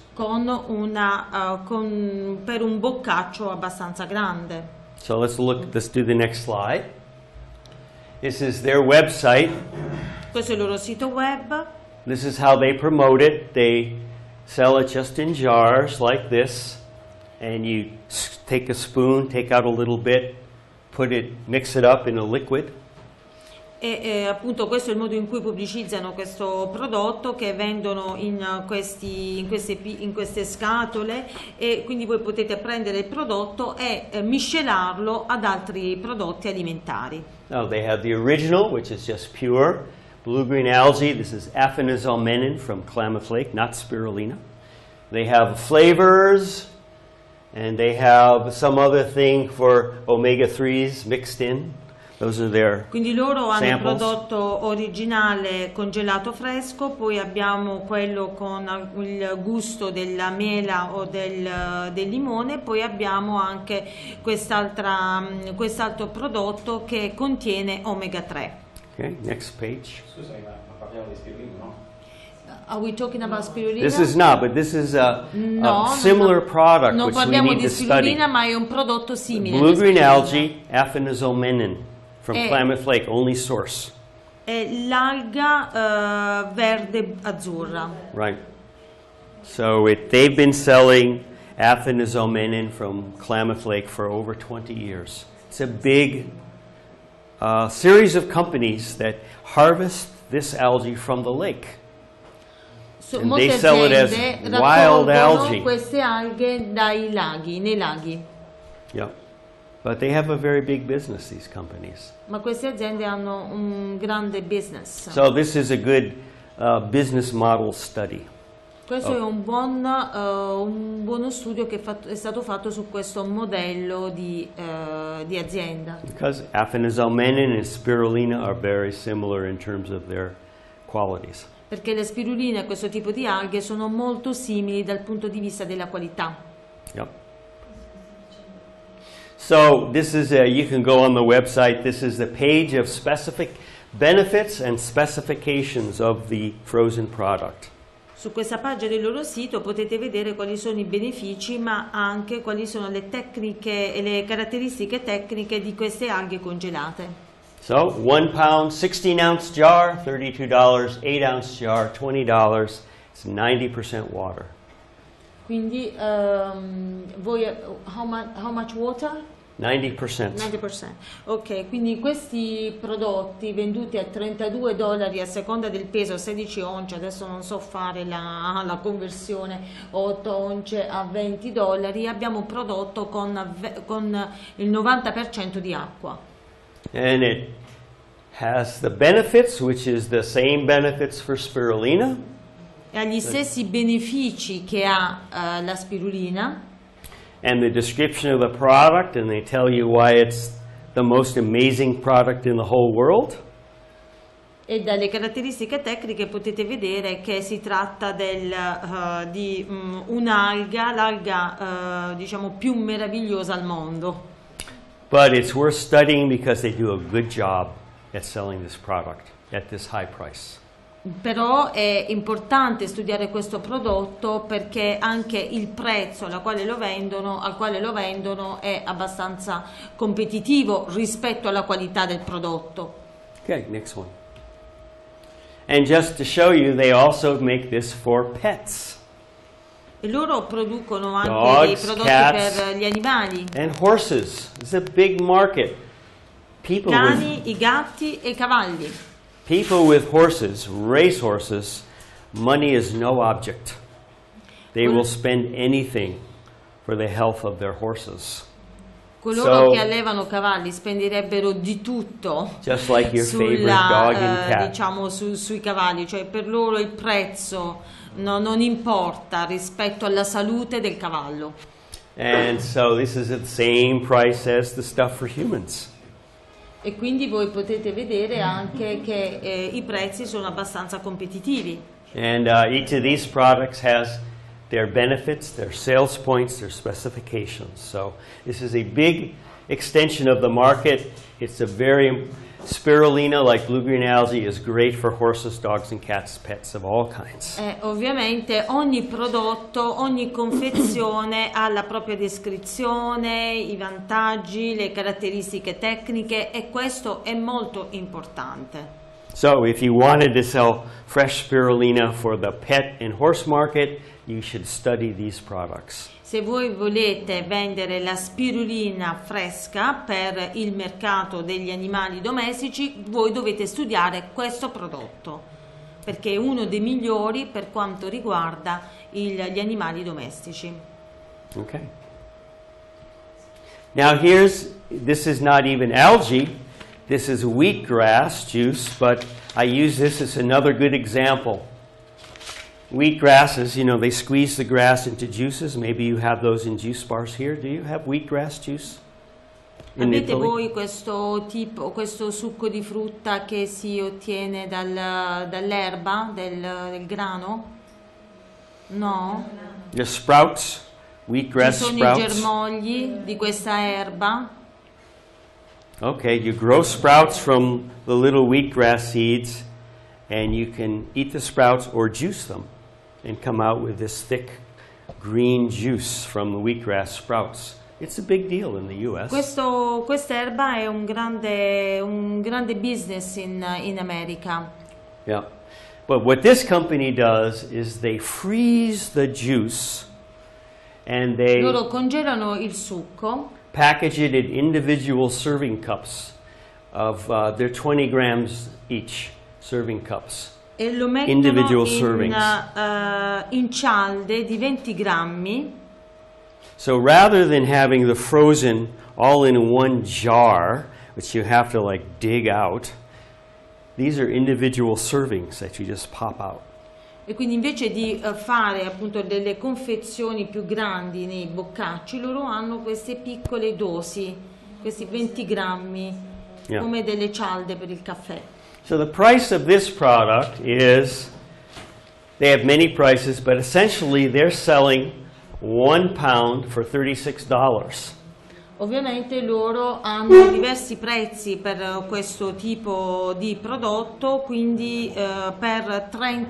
per un boccaccio abbastanza grande. So let's do the next slide. This is their website. Questo è il loro sito web. This is how they promote it. They sell it just in jars like this, and you take a spoon, take out a little bit, mix it up in a liquid. E appunto questo è il modo in cui pubblicizzano questo prodotto, che vendono in queste scatole, e quindi voi potete prendere il prodotto e miscelarlo ad altri prodotti alimentari. Now they have the original, which is just pure blue-green algae. This is Aphanizomenon from Klamath Lake, not spirulina. They have flavors, and they have some other thing for omega-3s mixed in. Those are their Quindi loro hanno il samples. prodotto originale congelato fresco, poi abbiamo quello con il gusto della mela o del limone, poi abbiamo anche quest'altro prodotto che contiene omega 3. Okay, next page. Scusami, ma parliamo di spirulina, no? Are we talking about spirulina? This is not, but this is a similar product non which we parliamo need di to study. spirulina, ma è un prodotto simile. Blue-green alla algae, Aphanizomenon from Klamath Lake, only source. è l'alga verde azzurra. Right. So they've been selling Aphanizomenon from Klamath Lake for over 20 years. It's a big series of companies that harvest this algae from the lake. And Molte they sell it as aziende wild raccolgono algae. queste alghe nei laghi. Yeah. But they have a very big business, these companies. Ma queste aziende hanno un grande business. So this is a good business model study. Questo è un buono studio che è stato fatto su questo modello di azienda. Because Aphanizomenon and spirulina are very similar in terms of their qualities. Perché le spiruline e questo tipo di alghe sono molto simili dal punto di vista della qualità. Yep. So this is you can go on the website. This is the page of specific benefits and specifications of the frozen product. Su questa pagina del loro sito potete vedere quali sono i benefici, ma anche quali sono le tecniche e le caratteristiche tecniche di queste alghe congelate. So 1 pound, 16 ounce jar, $32. 8 ounce jar, $20. It's 90% water. Quindi voi how much water? 90%. 90%. Ok, quindi questi prodotti venduti a $32 a seconda del peso, 16 once, adesso non so fare la conversione, 8 once a $20, abbiamo un prodotto con il 90% di acqua. And it has the benefits, which is the same benefits for spirulina. E ha gli stessi benefici che ha la spirulina. And the description of the product, and they tell you why it's the most amazing product in the whole world. E dalle caratteristiche tecniche potete vedere che si tratta di un'alga, l'alga diciamo più meravigliosa al mondo. But it's worth studying because they do a good job at selling this product at this high price. Però è importante studiare questo prodotto perché anche il prezzo al quale lo vendono è abbastanza competitivo rispetto alla qualità del prodotto. Okay, next one. And just to show you, they also make this for pets. E loro producono anche Dogs, dei prodotti cats, per gli animali, and horses. It's a big market. i People cani, i gatti e i cavalli. with horses, race horses, money is no object. They will spend anything for the health of their horses. Coloro So- che allevano cavalli spenderebbero di tutto Just like your favorite dog and cat. diciamo sui cavalli, cioè per loro il prezzo non importa rispetto alla salute del cavallo. And so this is the same price as the stuff for humans. E quindi voi potete vedere anche che i prezzi sono abbastanza competitivi. And each of these products has their benefits, their sales points, their specifications. So this is a big extension of the market. It's a very spirulina, like blue-green algae, is great for horses, dogs, and cats, pets of all kinds. Ovviamente ogni prodotto, ogni confezione ha la propria descrizione, i vantaggi, le caratteristiche tecniche e questo è molto importante. So if you wanted to sell fresh spirulina for the pet and horse market, you should study these products. Se voi volete vendere la spirulina fresca per il mercato degli animali domestici, voi dovete studiare questo prodotto, perché è uno dei migliori per quanto riguarda gli animali domestici. Okay. Now this is not even algae, this is wheatgrass juice, but I use this as another good example. Wheatgrasses, they squeeze the grass into juices. Maybe you have those in juice bars here. Do you have wheatgrass juice in Avete Italy? voi questo succo di frutta che si ottiene dall'erba, del grano? No? The sprouts, Ci wheatgrass sono i sprouts. germogli di questa erba. Okay, you grow sprouts from the little wheatgrass seeds, and you can eat the sprouts or juice them and come out with this thick green juice from the wheatgrass sprouts. It's a big deal in the US. Questa erba è un grande business in America. Yeah. But what this company does is they freeze the juice and they Loro congelano il succo package it in individual serving cups of they're 20 grams each serving cups. e lo mettono Individual servings. in cialde di 20 grammi. So rather than having the frozen all in one jar, which you have to like dig out, these are individual servings that you just pop out. E quindi invece di fare appunto delle confezioni più grandi nei boccacci, loro hanno queste piccole dosi, questi 20 grammi, Yeah. come delle cialde per il caffè. So the price of this product is, they have many prices, but essentially they're selling 1 pound for $36. Ovviamente loro hanno diversi prezzi per questo tipo di prodotto, quindi per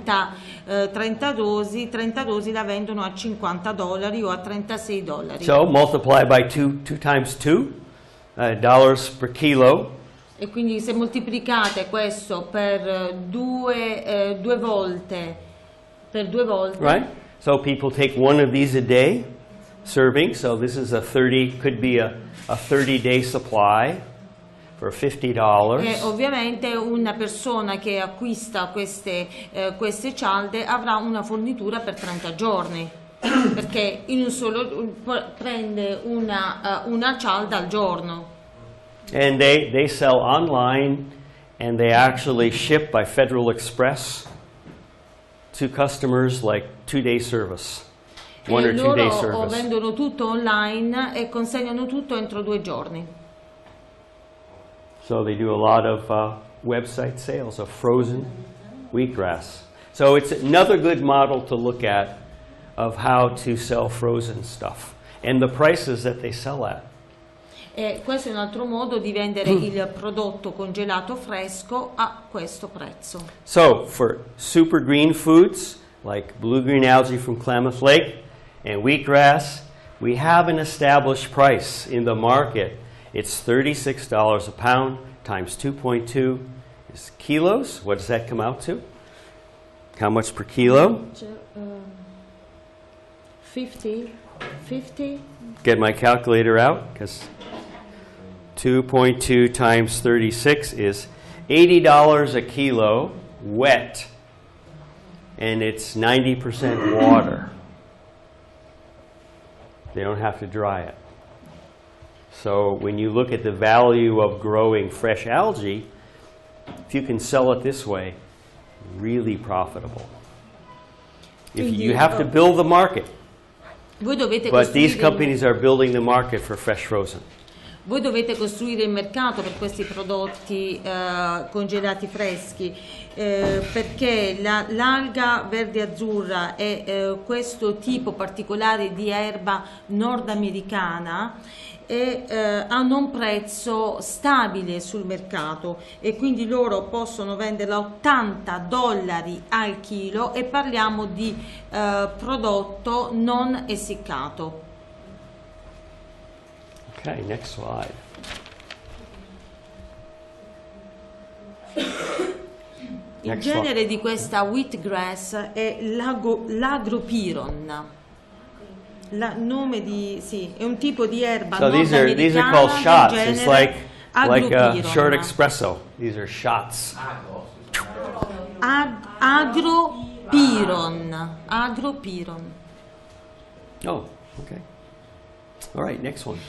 30 dosi la vendono a $50 o a $36. So multiply by two times dollars per kilo. E quindi se moltiplicate questo per due volte, Right? So people take one of these a day, serving. So this is could be a 30-day supply for $50. e ovviamente una persona che acquista queste cialde avrà una fornitura per 30 giorni, perché in un solo prende una cialda al giorno. And they sell online, and they actually ship by Federal Express to customers like 2-day service, 1 or 2-day Loro service. vendono tutto online e consegnano tutto entro 2 giorni. So they do a lot of website sales of frozen wheatgrass. So it's another good model to look at of how to sell frozen stuff and the prices that they sell at. E questo è un altro modo di vendere il prodotto congelato fresco a questo prezzo. So for super green foods like blue-green algae from Klamath Lake and wheatgrass, we have an established price in the market. It's $36 a pound times 2.2 is kilos. What does that come out to? How much per kilo? 50. Get my calculator out, because 2.2 times 36 is $80 a kilo wet, and it's 90% water. They don't have to dry it. So when you look at the value of growing fresh algae, if you can sell it this way, really profitable. You have to build the market, Voi dovete but these costruire companies are building the market for fresh frozen. Voi dovete costruire il mercato per questi prodotti congelati freschi, perché l'alga verde azzurra è questo tipo particolare di erba nordamericana e hanno un prezzo stabile sul mercato e quindi loro possono venderla a $80 al chilo e parliamo di prodotto non essiccato. Okay, next slide. Il genere di questa wheatgrass è l'agropyron. È un tipo di erba So these are nordamericana called del shots. It's genere like a agropyron. short espresso. These are shots. Agropyron. Oh, okay. All right, next one.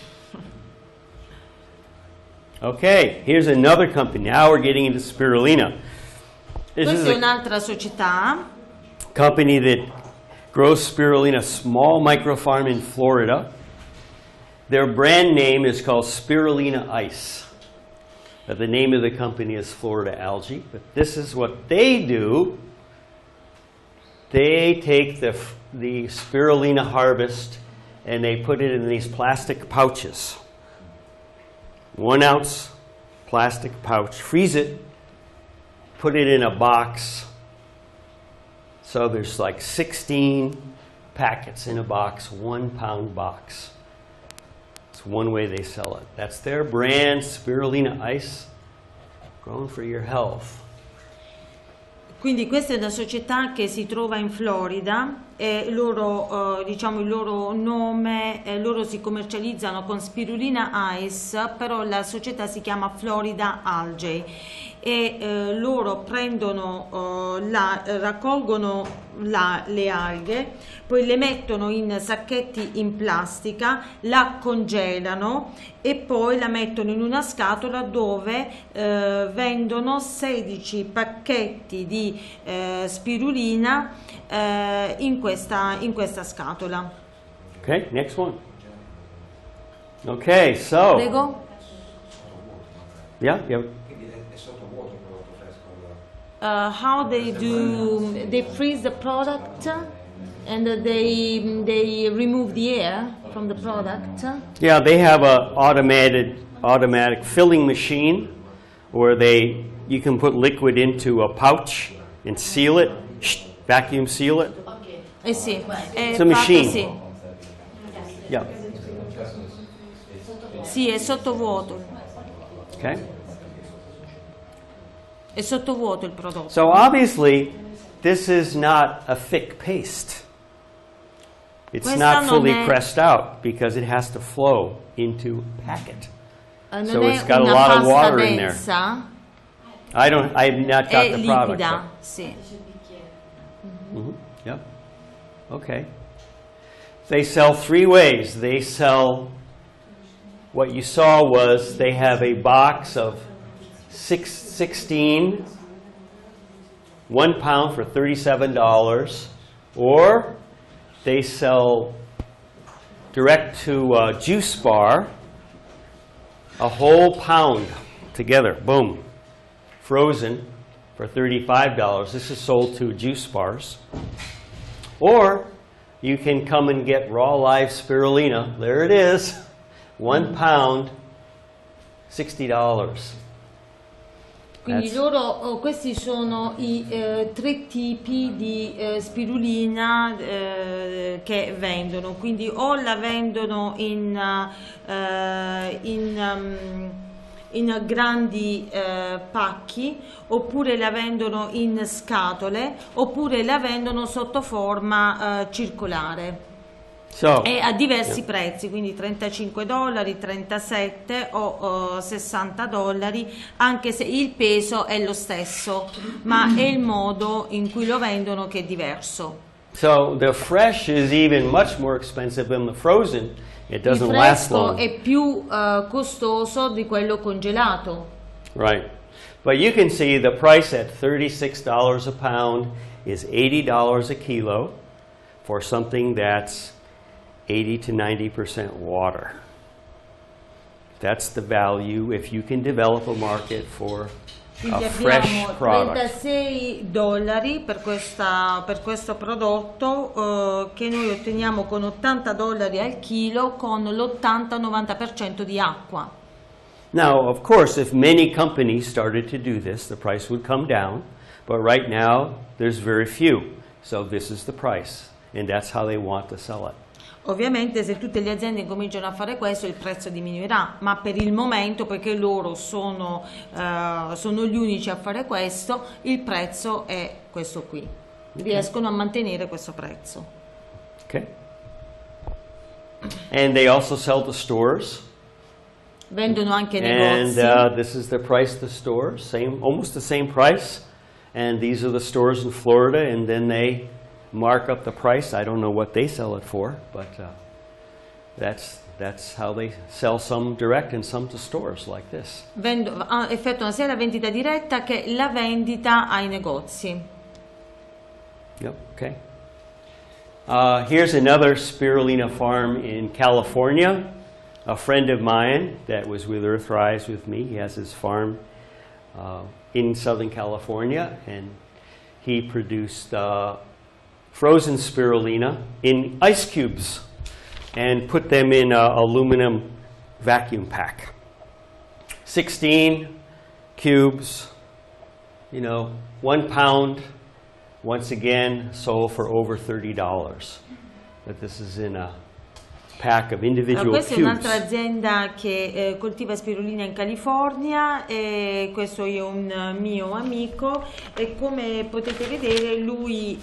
Okay, here's another company. Now we're getting into spirulina. This is Questa è a un'altra società company that grows spirulina, small microfarm in Florida. Their brand name is called Spirulina Ice. But the name of the company is Florida Algae. But this is what they do. They take the spirulina harvest and they put it in these plastic pouches. 1 ounce plastic pouch. Freeze it. Put it in a box. So there's like 16 packets in a box, 1 pound box. It's one way they sell it. That's their brand, Spirulina Ice, grown for your health. Quindi questa è una società che si trova in Florida e loro, diciamo il loro nome, loro si commercializzano con Spirulina Ice, però la società si chiama Florida Algae e loro prendono, raccolgono le alghe, poi le mettono in sacchetti in plastica, la congelano e poi la mettono in una scatola dove vendono 16 pacchetti di spirulina in questa scatola. Okay, next one. Okay, so. Prego. Yeah. How they do? They freeze the product and they remove the air from the product. Yeah, they have a automatic filling machine where you can put liquid into a pouch and seal it, vacuum seal it. Sì, It's a machine. sì. Yeah. Sì, è sottovuoto. Okay. È sottovuoto il prodotto. So obviously, this is not a thick paste. It's Questa not non fully è- pressed out because it has to flow into a packet. Non So è it's got a una lot of pasta water in there. densa, I've not got è the product. liquida. but- Sì. Yep. Okay. They sell 3 ways. They sell, what you saw was they have a box of 16, 1 pound for $37, or they sell direct to Juice Bar, a whole pound together, boom, frozen for $35. This is sold to juice bars. Or you can come and get raw live spirulina. There it is. 1 pound, $60. Quindi questi sono i 3 tipi di spirulina che vendono, quindi o la vendono in grandi pacchi, oppure la vendono in scatole, oppure la vendono sotto forma circolare. E a diversi prezzi, quindi $35, 37 o $60, anche se il peso è lo stesso, ma è il modo in cui lo vendono che è diverso. So the fresh is even much more expensive than the frozen. It doesn't last long. Il fresco è più costoso di quello congelato. Right. But you can see the price at $36 a pound is $80 a kilo for something that's 80 to 90% water. That's the value if you can develop a market for Quindi a fresh abbiamo product. $36 per questo prodotto che noi otteniamo con $80 al chilo con l'80-90% di acqua. Now, of course, if many companies started to do this, the price would come down. But right now, there's very few. So this is the price. And that's how they want to sell it. Ovviamente se tutte le aziende cominciano a fare questo il prezzo diminuirà, ma per il momento, perché loro sono gli unici a fare questo, il prezzo è questo qui. Riescono a mantenere questo prezzo. Okay. And they also sell to stores. Vendono anche ai And negozi. this is the price to stores, almost the same price. And these are the stores in Florida, and then they mark up the price. I don't know what they sell it for, but that's how they sell, some direct and some to stores like this. Effettuano sia la vendita diretta che la vendita ai negozi. Yep, okay. Here's another spirulina farm in California. A friend of mine that was with Earthrise with me, he has his farm in Southern California, and he produced frozen spirulina in ice cubes and put them in an aluminum vacuum pack. 16 cubes, 1 pound, once again sold for over $30. But this is in a pack of individual Questa è cubes. un'altra azienda che coltiva spirulina in California, e questo è un mio amico, e come potete vedere lui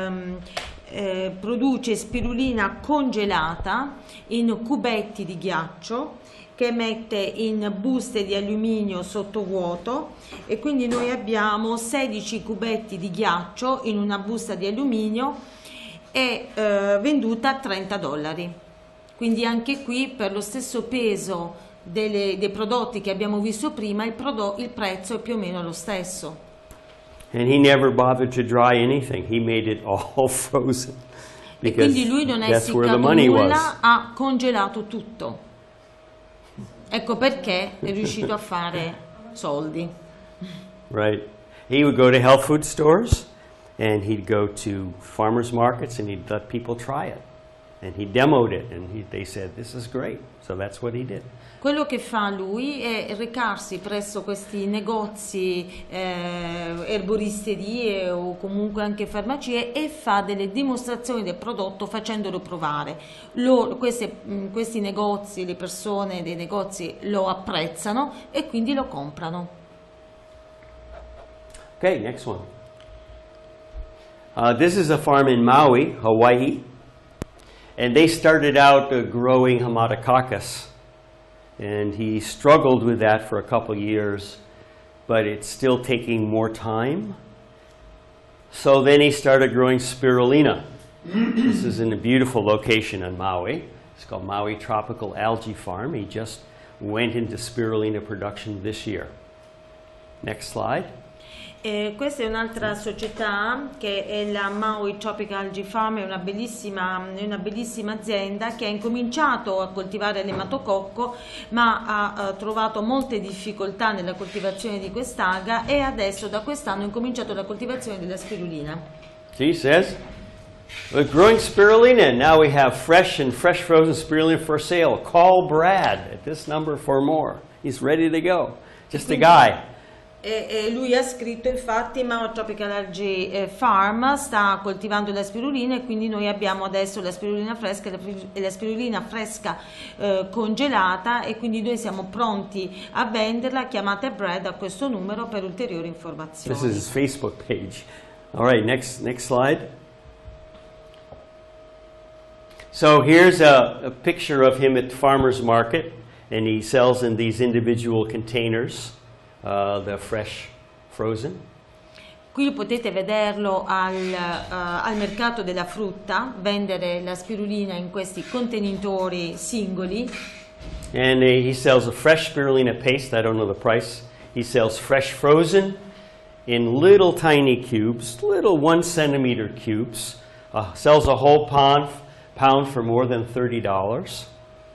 produce spirulina congelata in cubetti di ghiaccio che mette in buste di alluminio sottovuoto, e quindi noi abbiamo 16 cubetti di ghiaccio in una busta di alluminio e venduta a $30. Quindi anche qui per lo stesso peso dei prodotti che abbiamo visto prima il prezzo è più o meno lo stesso. And he never bothered to dry anything. He made it all frozen. E Because quindi lui non ha that's where the essiccato money nulla, was. ha congelato tutto. Ecco perché è riuscito a fare soldi. Right. He would go to health food stores, and he'd go to farmers markets, and he'd let people try it. And he demoed it, and they said, this is great. So that's what he did. Quello che fa lui è recarsi presso questi negozi, erboristerie o comunque anche farmacie, e fa delle dimostrazioni del prodotto facendolo provare. Questi negozi, le persone dei negozi lo apprezzano e quindi lo comprano. Okay, next one. This is a farm in Maui, Hawaii. And they started out growing Haematococcus. And he struggled with that for a couple years, but it's still taking more time. So then he started growing spirulina. This is in a beautiful location on Maui. It's called Maui Tropical Algae Farm. He just went into spirulina production this year. Next slide. Questa è un'altra società che è la Maui Tropical Algae Farm, è una bellissima azienda che ha incominciato a coltivare l'ematococco, ma ha trovato molte difficoltà nella coltivazione di quest'alga e adesso da quest'anno ha incominciato la coltivazione della spirulina. See, it says, we're growing spirulina, and now we have fresh and fresh frozen spirulina for sale. Call Brad at this number for more. He's ready to go. Just a guy. E lui ha scritto, infatti, Maui Tropical Algae Farm sta coltivando la spirulina e quindi noi abbiamo adesso la spirulina fresca e la spirulina fresca congelata e quindi noi siamo pronti a venderla. Chiamate Brad a questo numero per ulteriori informazioni. This is his Facebook page. All right, next slide. So here's a picture of him at the farmer's market, and he sells in these individual containers. The fresh frozen. Qui potete vederlo al mercato della frutta, vendere la spirulina in questi contenitori singoli. And he sells a fresh spirulina paste. I don't know the price. He sells fresh frozen in little tiny cubes, little 1 centimeter cubes. Sells a whole pound for more than $30.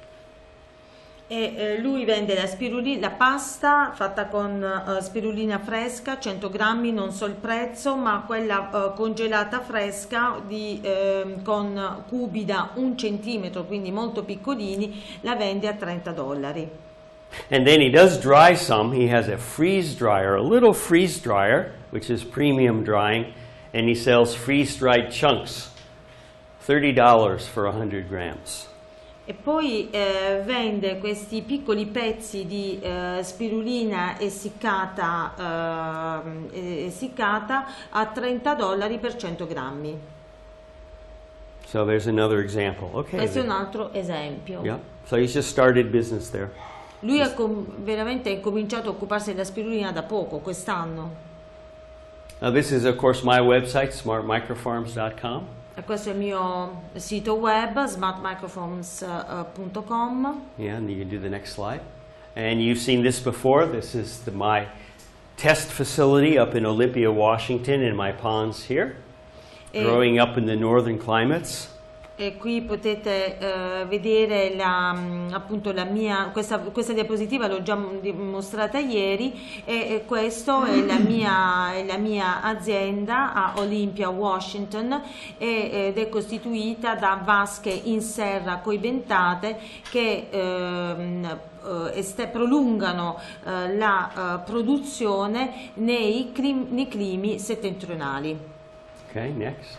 E lui vende la pasta fatta con spirulina fresca, 100 grammi, non so il prezzo, ma quella congelata fresca con cubi da 1 centimetro, quindi molto piccolini, la vende a $30. And then he does dry some. He has a freeze dryer, a little freeze dryer, which is premium drying, and he sells freeze-dried chunks, $30 for 100 grams. E poi vende questi piccoli pezzi di spirulina essiccata a $30 per 100 grammi. So there's another example. Okay. Questo è un altro esempio. Yeah. So he's just started business there. Lui ha veramente cominciato a occuparsi della spirulina da poco, quest'anno. This is, of course, my website, smartmicrofarms.com. Questo è il mio sito web, smartmicrofarms.com. Yeah, and you can do the next slide. And you've seen this before. This is my test facility up in Olympia, Washington, in my ponds here, growing up in the northern climates. E qui potete vedere appunto questa diapositiva, l'ho già mostrata ieri, e questo è la mia azienda a Olympia, Washington, ed è costituita da vasche in serra coibentate che prolungano la produzione nei climi settentrionali. Okay, next.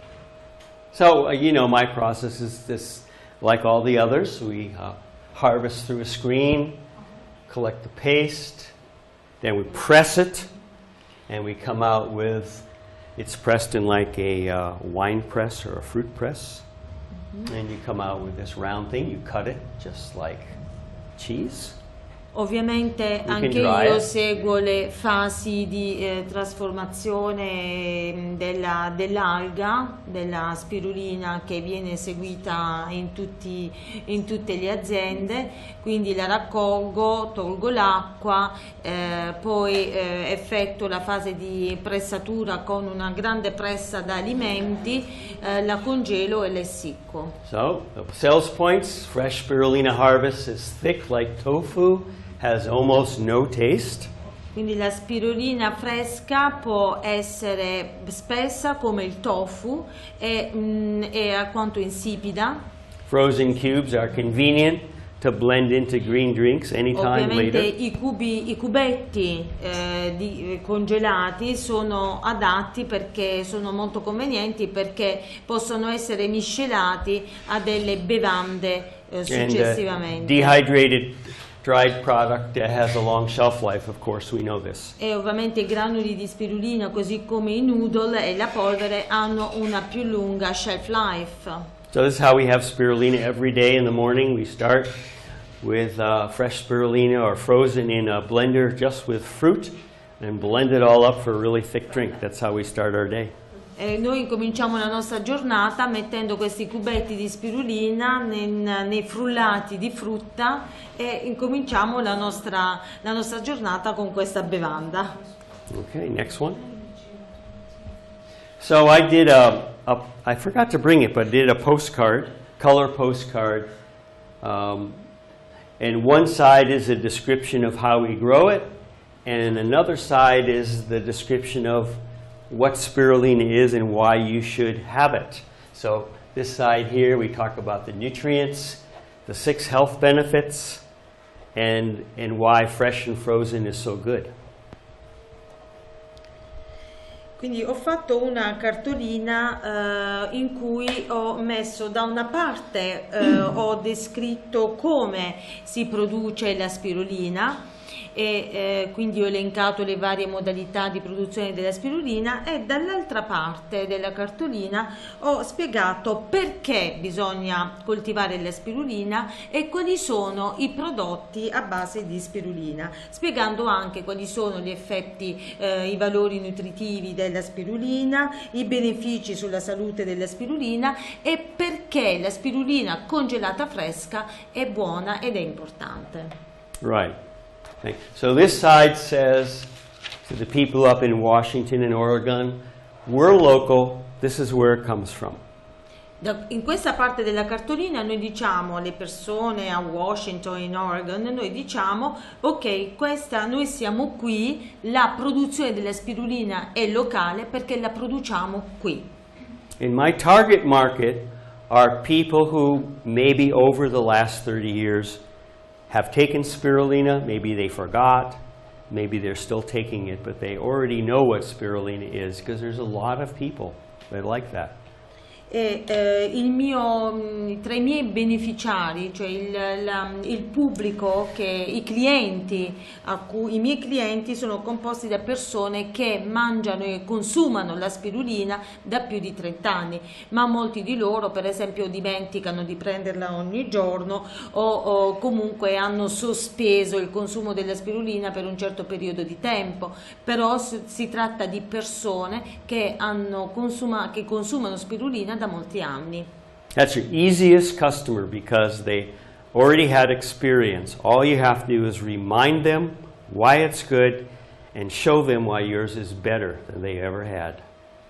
So, you know, my process is this, like all the others. We harvest through a screen, collect the paste, then we press it, and we come out with, it's pressed in like a wine press or a fruit press. And you come out with this round thing, you cut it just like cheese. Ovviamente anche io seguo le fasi di trasformazione dell'alga, della spirulina, che viene seguita in tutte le aziende, quindi la raccolgo, tolgo l'acqua, poi effettuo la fase di pressatura con una grande pressa da alimenti, la congelo e la essicco. So, the sales points, fresh spirulina harvest is thick like tofu, has almost no taste. Quindi la spirulina fresca può essere spessa come il tofu e alquanto insipida. Frozen cubes are convenient to blend into green drinks anytime Ovviamente later. i cubetti congelati sono adatti perché sono molto convenienti, perché possono essere miscelati a delle bevande successivamente. Dehydrated dried product has a long shelf life, of course, we know this. E ovviamente i granuli di spirulina, così come i noodle e la polvere, hanno una più lunga shelf life. So this is how we have spirulina every day in the morning. We start with fresh spirulina or frozen in a blender just with fruit and blend it all up for a really thick drink. That's how we start our day. Noi incominciamo la nostra giornata mettendo questi cubetti di spirulina nei frullati di frutta e incominciamo la nostra giornata con questa bevanda. Okay, next one. So I did I forgot to bring it, but I did a postcard, color postcard. And one side is a description of how we grow it, and another side is the description of what spirulina is and why you should have it. So this side here, we talk about the nutrients, the 6 health benefits, and why fresh and frozen is so good. Quindi ho fatto una cartolina in cui ho messo da una parte, ho descritto come si produce la spirulina e quindi ho elencato le varie modalità di produzione della spirulina, e dall'altra parte della cartolina ho spiegato perché bisogna coltivare la spirulina e quali sono i prodotti a base di spirulina, spiegando anche quali sono gli effetti, i valori nutritivi della spirulina, i benefici sulla salute della spirulina e perché la spirulina congelata fresca è buona ed è importante. Right. So this side says to the people up in Washington and Oregon, we're local, this is where it comes from. In questa parte della cartolina noi diciamo alle persone a Washington e in Oregon, noi diciamo ok, noi siamo qui, la produzione della spirulina è locale perché la produciamo qui. In my target market are people who maybe over the last 30 years have taken spirulina, maybe they forgot, maybe they're still taking it, but they already know what spirulina is because there's a lot of people that like that. E tra i miei beneficiari, cioè il pubblico, i clienti, i miei clienti sono composti da persone che mangiano e consumano la spirulina da più di 30 anni, ma molti di loro per esempio dimenticano di prenderla ogni giorno o comunque hanno sospeso il consumo della spirulina per un certo periodo di tempo, però si tratta di persone che consumano spirulina da molti anni. That's your easiest customer because they already had experience. All you have to do is remind them why it's good and show them why yours is better than they ever had.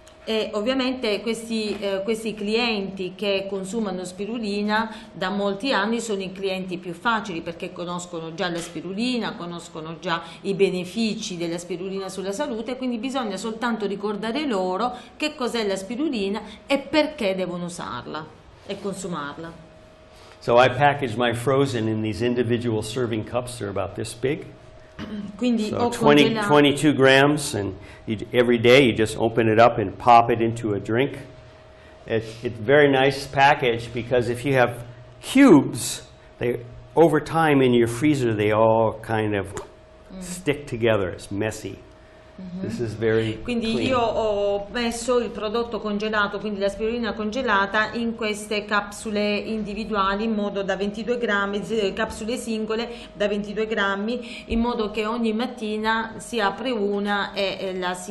E ovviamente questi clienti che consumano spirulina da molti anni sono i clienti più facili perché conoscono già la spirulina, conoscono già i benefici della spirulina sulla salute, quindi bisogna soltanto ricordare loro che cos'è la spirulina e perché devono usarla e consumarla. So I package my frozen in these individual serving cups. They're about this big. Quindi So 22 grams, and every day you just open it up and pop it into a drink. It's a very nice package because if you have cubes, over time in your freezer they all kind of stick together. It's messy. This is very Quindi clean. io ho messo il prodotto congelato, quindi la spirulina congelata, in queste capsule individuali in modo da 22 grammi, capsule singole da 22 grammi, in modo che ogni mattina si apre una e la si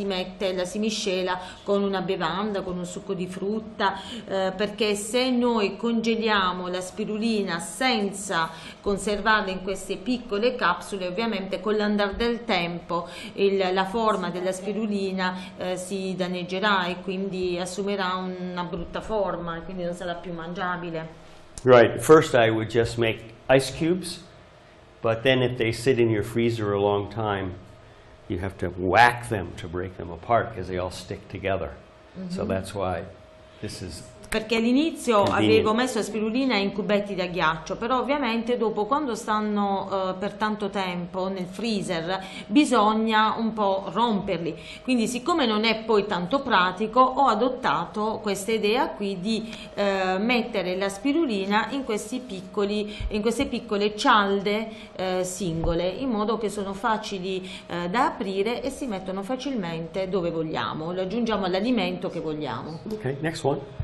miscela con una bevanda, con un succo di frutta, perché se noi congeliamo la spirulina senza conservarla in queste piccole capsule, ovviamente con l'andare del tempo la forma della spirulina si danneggerà e quindi assumerà una brutta forma e quindi non sarà più mangiabile. Right. First I would just make ice cubes, but then if they sit in your freezer a long time, you have to whack them to break them apart because they all stick together. So that's why this is Perché all'inizio convenient. avevo messo la spirulina in cubetti da ghiaccio, però ovviamente dopo, quando stanno per tanto tempo nel freezer, bisogna un po' romperli. Quindi siccome non è poi tanto pratico, ho adottato questa idea qui di mettere la spirulina in queste piccole cialde singole, in modo che sono facili da aprire e si mettono facilmente dove vogliamo, lo aggiungiamo all'alimento che vogliamo. Okay, next one.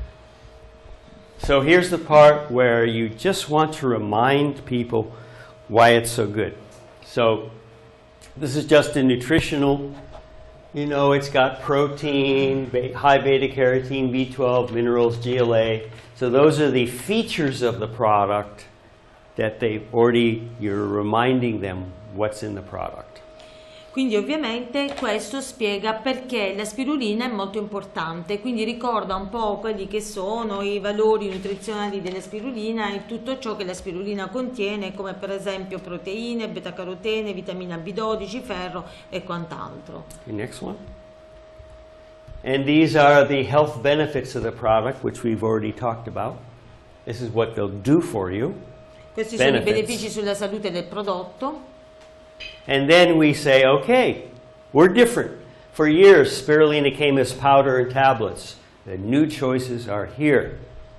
So here's the part where you just want to remind people why it's so good. So this is just a nutritional, it's got protein, high beta carotene, B12, minerals, GLA. So those are the features of the product that you're reminding them what's in the product. Quindi ovviamente questo spiega perché la spirulina è molto importante, quindi ricorda un po' quelli che sono i valori nutrizionali della spirulina e tutto ciò che la spirulina contiene, come per esempio proteine, beta-carotene, vitamina B12, ferro e quant'altro. Okay, next one. And these are the health benefits of the product, which we've already talked about. This is what they'll do for you. Questi sono i Benefits. benefici sulla salute del prodotto. And then we say, okay, we're different. For years, spirulina came as powder and tablets. The new choices are here.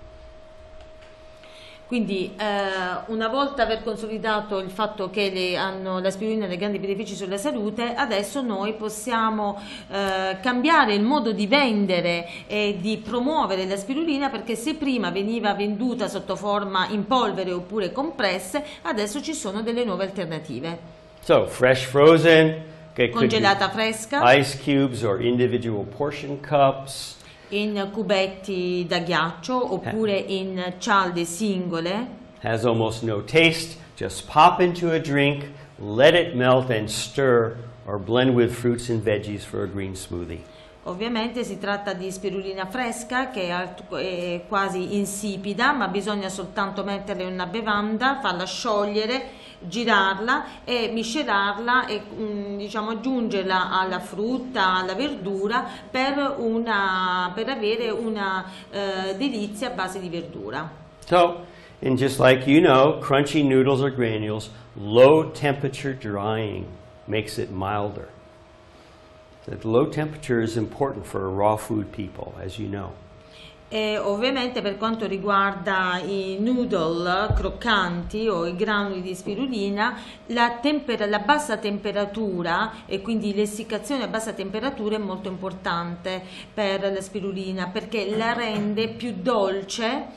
Quindi una volta aver consolidato il fatto che la spirulina ha dei grandi benefici sulla salute, adesso noi possiamo cambiare il modo di vendere e di promuovere la spirulina, perché se prima veniva venduta sotto forma in polvere oppure compresse, adesso ci sono delle nuove alternative. So, fresh frozen, okay, could be Congelata fresca, ice cubes or individual portion cups. in cubetti da ghiaccio oppure in cialde singole. Has almost no taste. Just pop into a drink, let it melt and stir, or blend with fruits and veggies for a green smoothie. Ovviamente si tratta di spirulina fresca che è quasi insipida, ma bisogna soltanto metterla in una bevanda, farla sciogliere, girarla e miscelarla e diciamo aggiungerla alla frutta, alla verdura per avere una delizia a base di verdura. So, and just like you know, crunchy noodles or granules, low temperature drying makes it milder. That low temperature is important for raw food people, as you know. E ovviamente per quanto riguarda i noodle croccanti o i granuli di spirulina, la bassa temperatura e quindi l'essiccazione a bassa temperatura è molto importante per la spirulina, perché la rende più dolce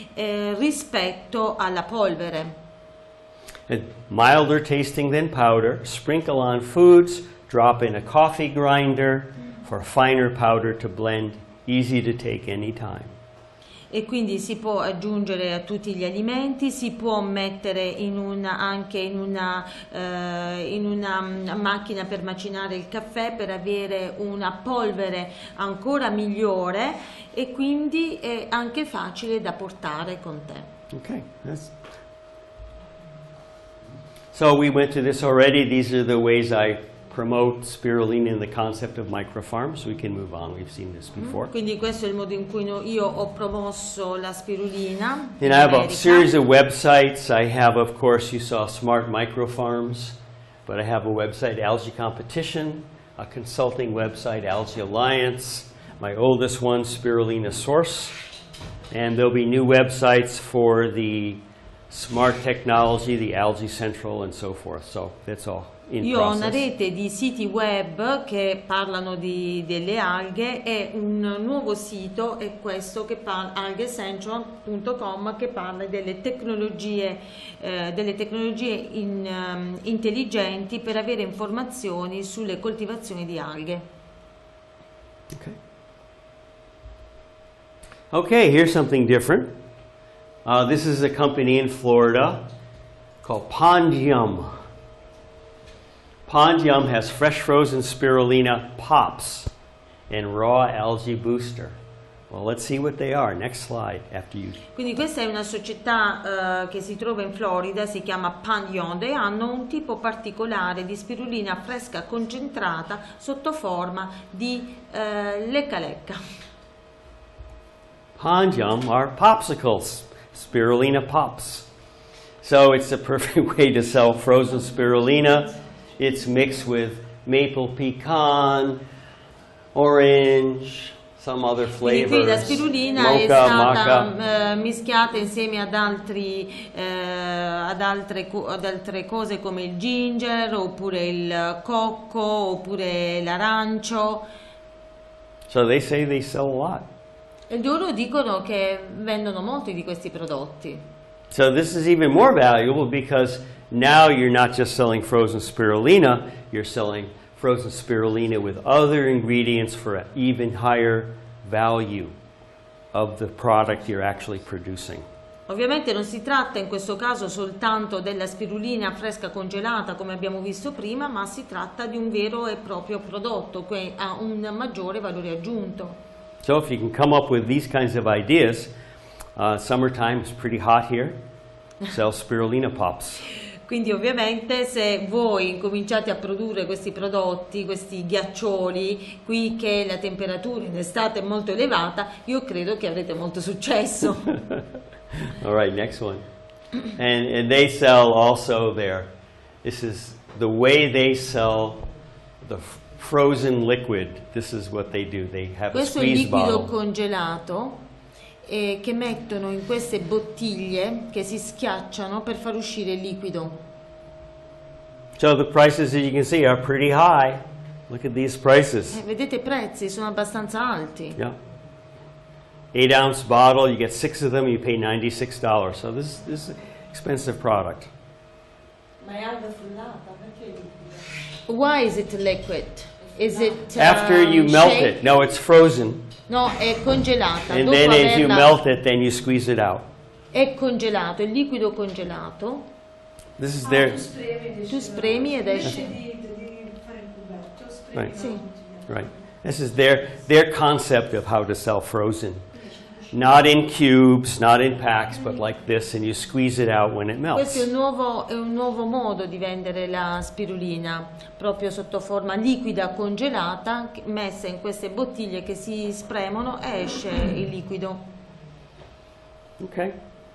rispetto alla polvere. Milder tasting than powder, sprinkle on foods, drop in a coffee grinder for finer powder to blend, easy to take anytime. E quindi si può aggiungere a tutti gli alimenti, si può mettere anche in una macchina per macinare il caffè per avere una polvere ancora migliore, e quindi è anche facile da portare con te. Okay. So we went to this already. These are the ways I promote spirulina in the concept of microfarms. We can move on. We've seen this before. Quindi questo è il modo in cui io ho promosso la spirulina in And I have a America. series of websites. I have, of course, you saw Smart Microfarms, but I have a website, Algae Competition, a consulting website, Algae Alliance, my oldest one, Spirulina Source, and there'll be new websites for the Smart Technology, the Algae Central, and so forth. So that's all in Io ho una process. rete di siti web che parlano delle alghe, e un nuovo sito è questo che alghecentral.com, che parla delle tecnologie intelligenti per avere informazioni sulle coltivazioni di alghe. Okay. Okay, here's something different. This is a company in Florida called Pond Yum. Pond Yum has fresh frozen spirulina pops and raw algae booster. Well, let's see what they are. Next slide after you. Quindi questa è una società che si trova in Florida, si chiama Pond Yum, e hanno un tipo particolare di spirulina fresca concentrata sotto forma di lecca-lecca. Pond Yum are popsicles, spirulina pops. So it's the perfect way to sell frozen spirulina. It's mixed with maple pecan, orange, some other Quindi qui la flavors, spirulina è mocha, stata maca. mischiata insieme ad altre cose come il ginger, oppure il cocco, oppure l'arancio. So they say they sell a lot. E loro dicono che vendono molti di questi prodotti. So this is even more valuable because now you're not just selling frozen spirulina, you're selling frozen spirulina with other ingredients for an even higher value of the product you're actually producing. Ovviamente non si tratta in questo caso soltanto della spirulina fresca congelata come abbiamo visto prima, ma si tratta di un vero e proprio prodotto che ha un maggiore valore aggiunto. So if you can come up with these kinds of ideas, summertime is pretty hot here, sell spirulina pops. Quindi ovviamente se voi incominciate a produrre questi prodotti, questi ghiaccioli, qui che la temperatura in estate è molto elevata, io credo che avrete molto successo. All right, next one. And they sell also this is the way they sell the frozen liquid. This is what they do. They have a Questo è il squeeze liquido bottle. congelato che mettono in queste bottiglie che si schiacciano per far uscire il liquido. So the prices, as you can see, are pretty high. Look at these prices. Vedete i prezzi sono abbastanza alti. Yeah. 8-ounce bottle, you get 6 of them, you pay $96. So this is an expensive product. Ma è acqua frullata, perché liquido? Why is it liquid? Is it After you melt shake? it, no, it's frozen. No, è congelata. And Dopo then as you averla- melt it, then you squeeze it out. È congelato, il liquido congelato. This is their, Tu spremi ed esce. Invece di fare il cubetto, spremi Right. la Sì. bottiglia. right. This is their concept of how to sell frozen. Not in cubes, not in packs, but like this, and you squeeze it out when it Questo melts. è un nuovo modo di vendere la spirulina, proprio sotto forma liquida congelata, messa in queste bottiglie che si spremono e esce il liquido. Okay.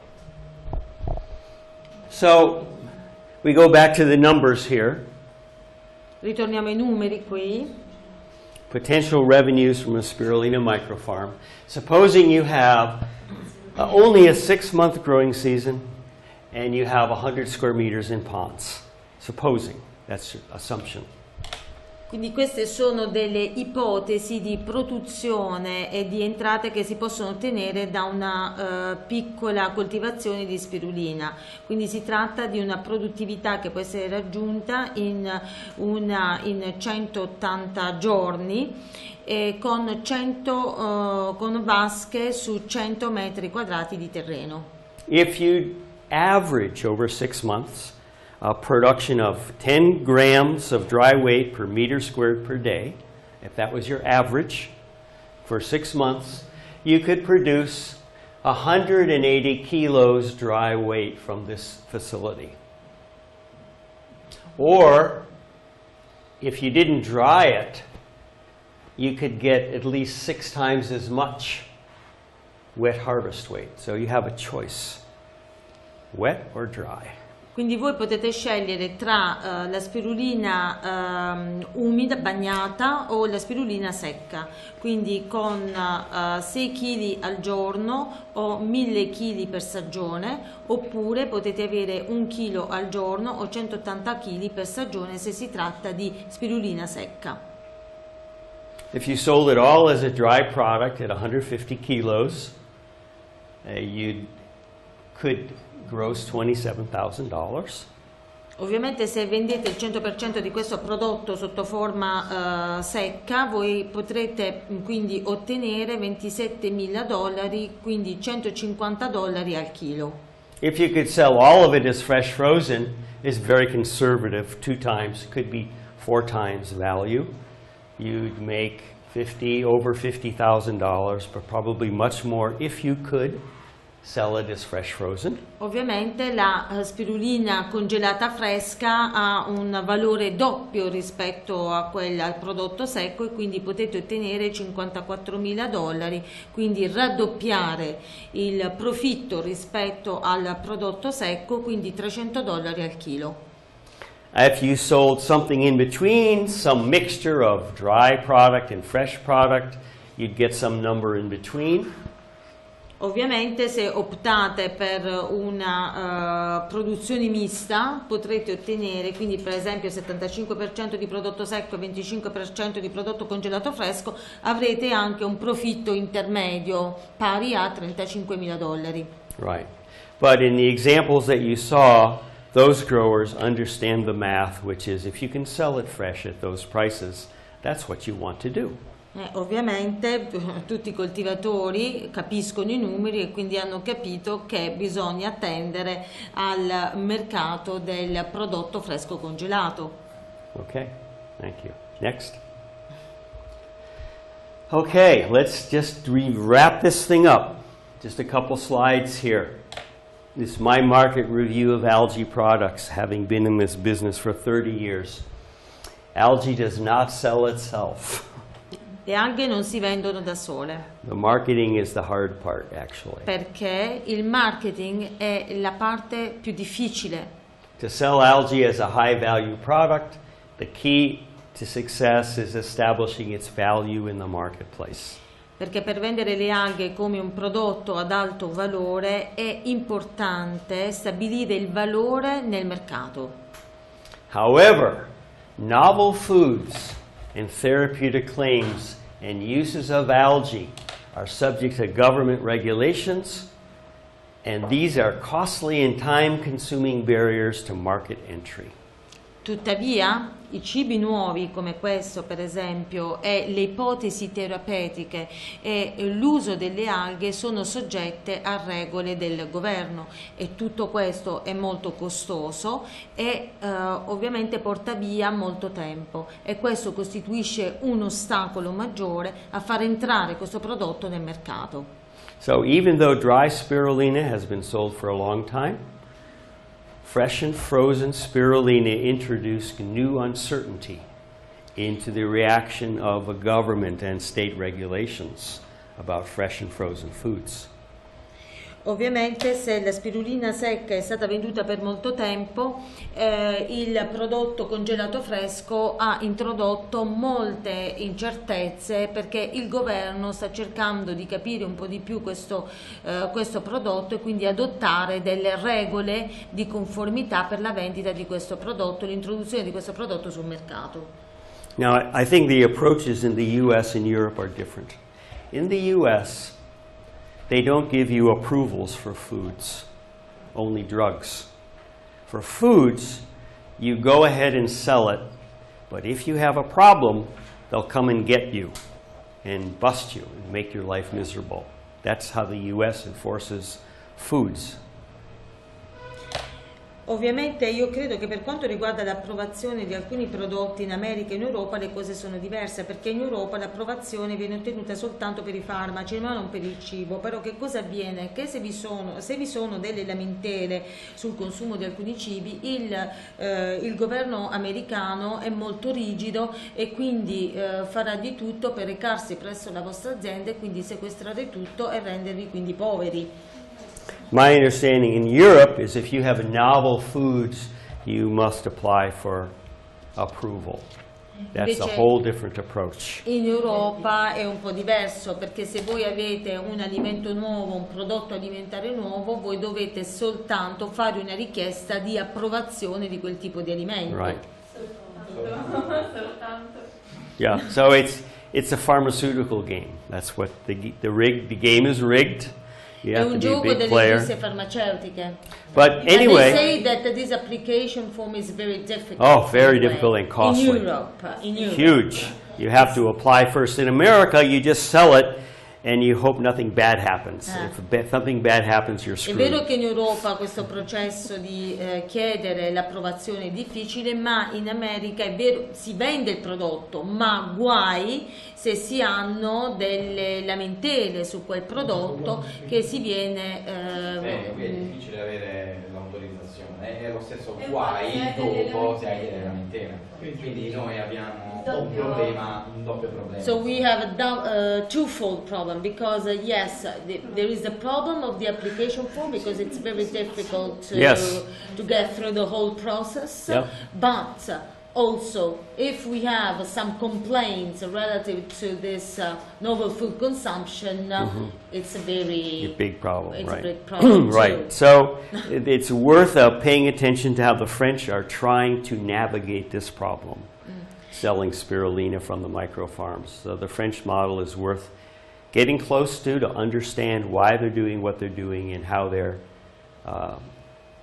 So we go back to the numbers here. Ritorniamo ai numeri qui. Potential revenues from a spirulina microfarm. Supposing you have only a 6-month growing season and you have 100 square meters in ponds. Supposing, that's your assumption. Quindi queste sono delle ipotesi di produzione e di entrate che si possono ottenere da una piccola coltivazione di spirulina. Quindi si tratta di una produttività che può essere raggiunta in 180 giorni con vasche su 100 metri quadrati di terreno. If you average over 6 months a production of 10 grams of dry weight per meter squared per day, if that was your average for 6 months, you could produce 180 kilos dry weight from this facility. Or, if you didn't dry it, you could get at least 6 times as much wet harvest weight. So you have a choice, wet or dry. Quindi voi potete scegliere tra la spirulina umida, bagnata, o la spirulina secca, quindi con 6 kg al giorno o 1000 kg per stagione, oppure potete avere 1 kg al giorno o 180 kg per stagione se si tratta di spirulina secca. If you sold it all as a dry product at 150 kilos, you could gross $27,000. Ovviamente se vendete il 100% di questo prodotto sotto forma secca, voi potrete quindi ottenere $27.000, quindi $150 al chilo. If you could sell all of it as fresh frozen, it's very conservative, 2 times, could be 4 times value. You'd make over $50,000, but probably much more if you could sell it as fresh frozen. Ovviamente la spirulina congelata fresca ha un valore doppio rispetto al prodotto secco, e quindi potete ottenere $54.000, quindi raddoppiare il profitto rispetto al prodotto secco, quindi $300 al chilo. If you sold something in between, some mixture of dry product and fresh product, you'd get some number in between. Ovviamente se optate per una produzione mista potrete ottenere quindi per esempio il 75% di prodotto secco e 25% di prodotto congelato fresco, avrete anche un profitto intermedio pari a $35.000. Right. But in the examples that you saw, those growers understand the math, which is if you can sell it fresh at those prices, that's what you want to do. Ovviamente tutti i coltivatori capiscono i numeri e quindi hanno capito che bisogna tendere al mercato del prodotto fresco congelato. Okay, thank you. Next. Okay, let's just wrap this thing up. Just a couple slides here. This is my market review of algae products, having been in this business for 30 years. Algae does not sell itself. Le alghe non si vendono da sole, The marketing is the hard part, actually. perché il marketing è la parte più difficile. To sell algae as a high-value product, the key to success is establishing its value in the marketplace. Perché per vendere le alghe come un prodotto ad alto valore è importante stabilire il valore nel mercato. However, novel foods and therapeutic claims and uses of algae are subject to government regulations, and these are costly and time-consuming barriers to market entry. Tuttavia, i cibi nuovi come questo, per esempio, e le ipotesi terapeutiche e l'uso delle alghe sono soggette a regole del governo e tutto questo è molto costoso e ovviamente porta via molto tempo e questo costituisce un ostacolo maggiore a far entrare questo prodotto nel mercato. So even though dry spirulina has been sold for a long time, fresh and frozen spirulina introduced new uncertainty into the reaction of a government and state regulations about fresh and frozen foods. Ovviamente se la spirulina secca è stata venduta per molto tempo, il prodotto congelato fresco ha introdotto molte incertezze perché il governo sta cercando di capire un po' di più questo prodotto e quindi adottare delle regole di conformità per la vendita di questo prodotto, l'introduzione di questo prodotto sul mercato. Now, I think the approaches in the US and Europe are different. In the US, they don't give you approvals for foods, only drugs. For foods, you go ahead and sell it, but if you have a problem, they'll come and get you and bust you and make your life miserable. That's how the US enforces foods. Ovviamente io credo che per quanto riguarda l'approvazione di alcuni prodotti in America e in Europa le cose sono diverse, perché in Europa l'approvazione viene ottenuta soltanto per i farmaci ma non per il cibo. Però che cosa avviene? Che se vi sono delle lamentele sul consumo di alcuni cibi, il governo americano è molto rigido e quindi farà di tutto per recarsi presso la vostra azienda e quindi sequestrare tutto e rendervi quindi poveri. My understanding in Europe is if you have novel foods, you must apply for approval. That's a Invece, whole different approach. In Europa è un po' diverso perché se voi avete un alimento nuovo, un prodotto alimentare nuovo, voi dovete soltanto fare una richiesta di approvazione di quel tipo di alimento. Right. Yeah, so it's a pharmaceutical game. That's what the game is rigged. You È have un to be a gioco big delle player. industrie farmaceutiche. But They anyway, say that this application form is very difficult. Oh, very anyway, difficult and costly. In Europe. huge. You have to apply first. In America, you just sell it and you hope nothing bad happens. If something bad happens, you're È vero screwed. che in Europa questo processo di chiedere l'approvazione è difficile, ma in America è vero, si vende il prodotto, ma guai se si hanno delle lamentele su quel prodotto che si viene... Qui è difficile avere l'autorizzazione, è lo stesso guai dopo se hai delle lamentele. Quindi noi abbiamo un doppio problema. So we have a twofold problem because yes, there is the problem of the application form because it's very difficult to get through the whole process. Yep. But also, if we have some complaints relative to this novel food consumption, it's a very Big problem, it's right? a big problem too. Right. So it's worth paying attention to how the French are trying to navigate this problem, selling spirulina from the micro farms. So the French model is worth getting close to understand why they're doing what they're doing and how they're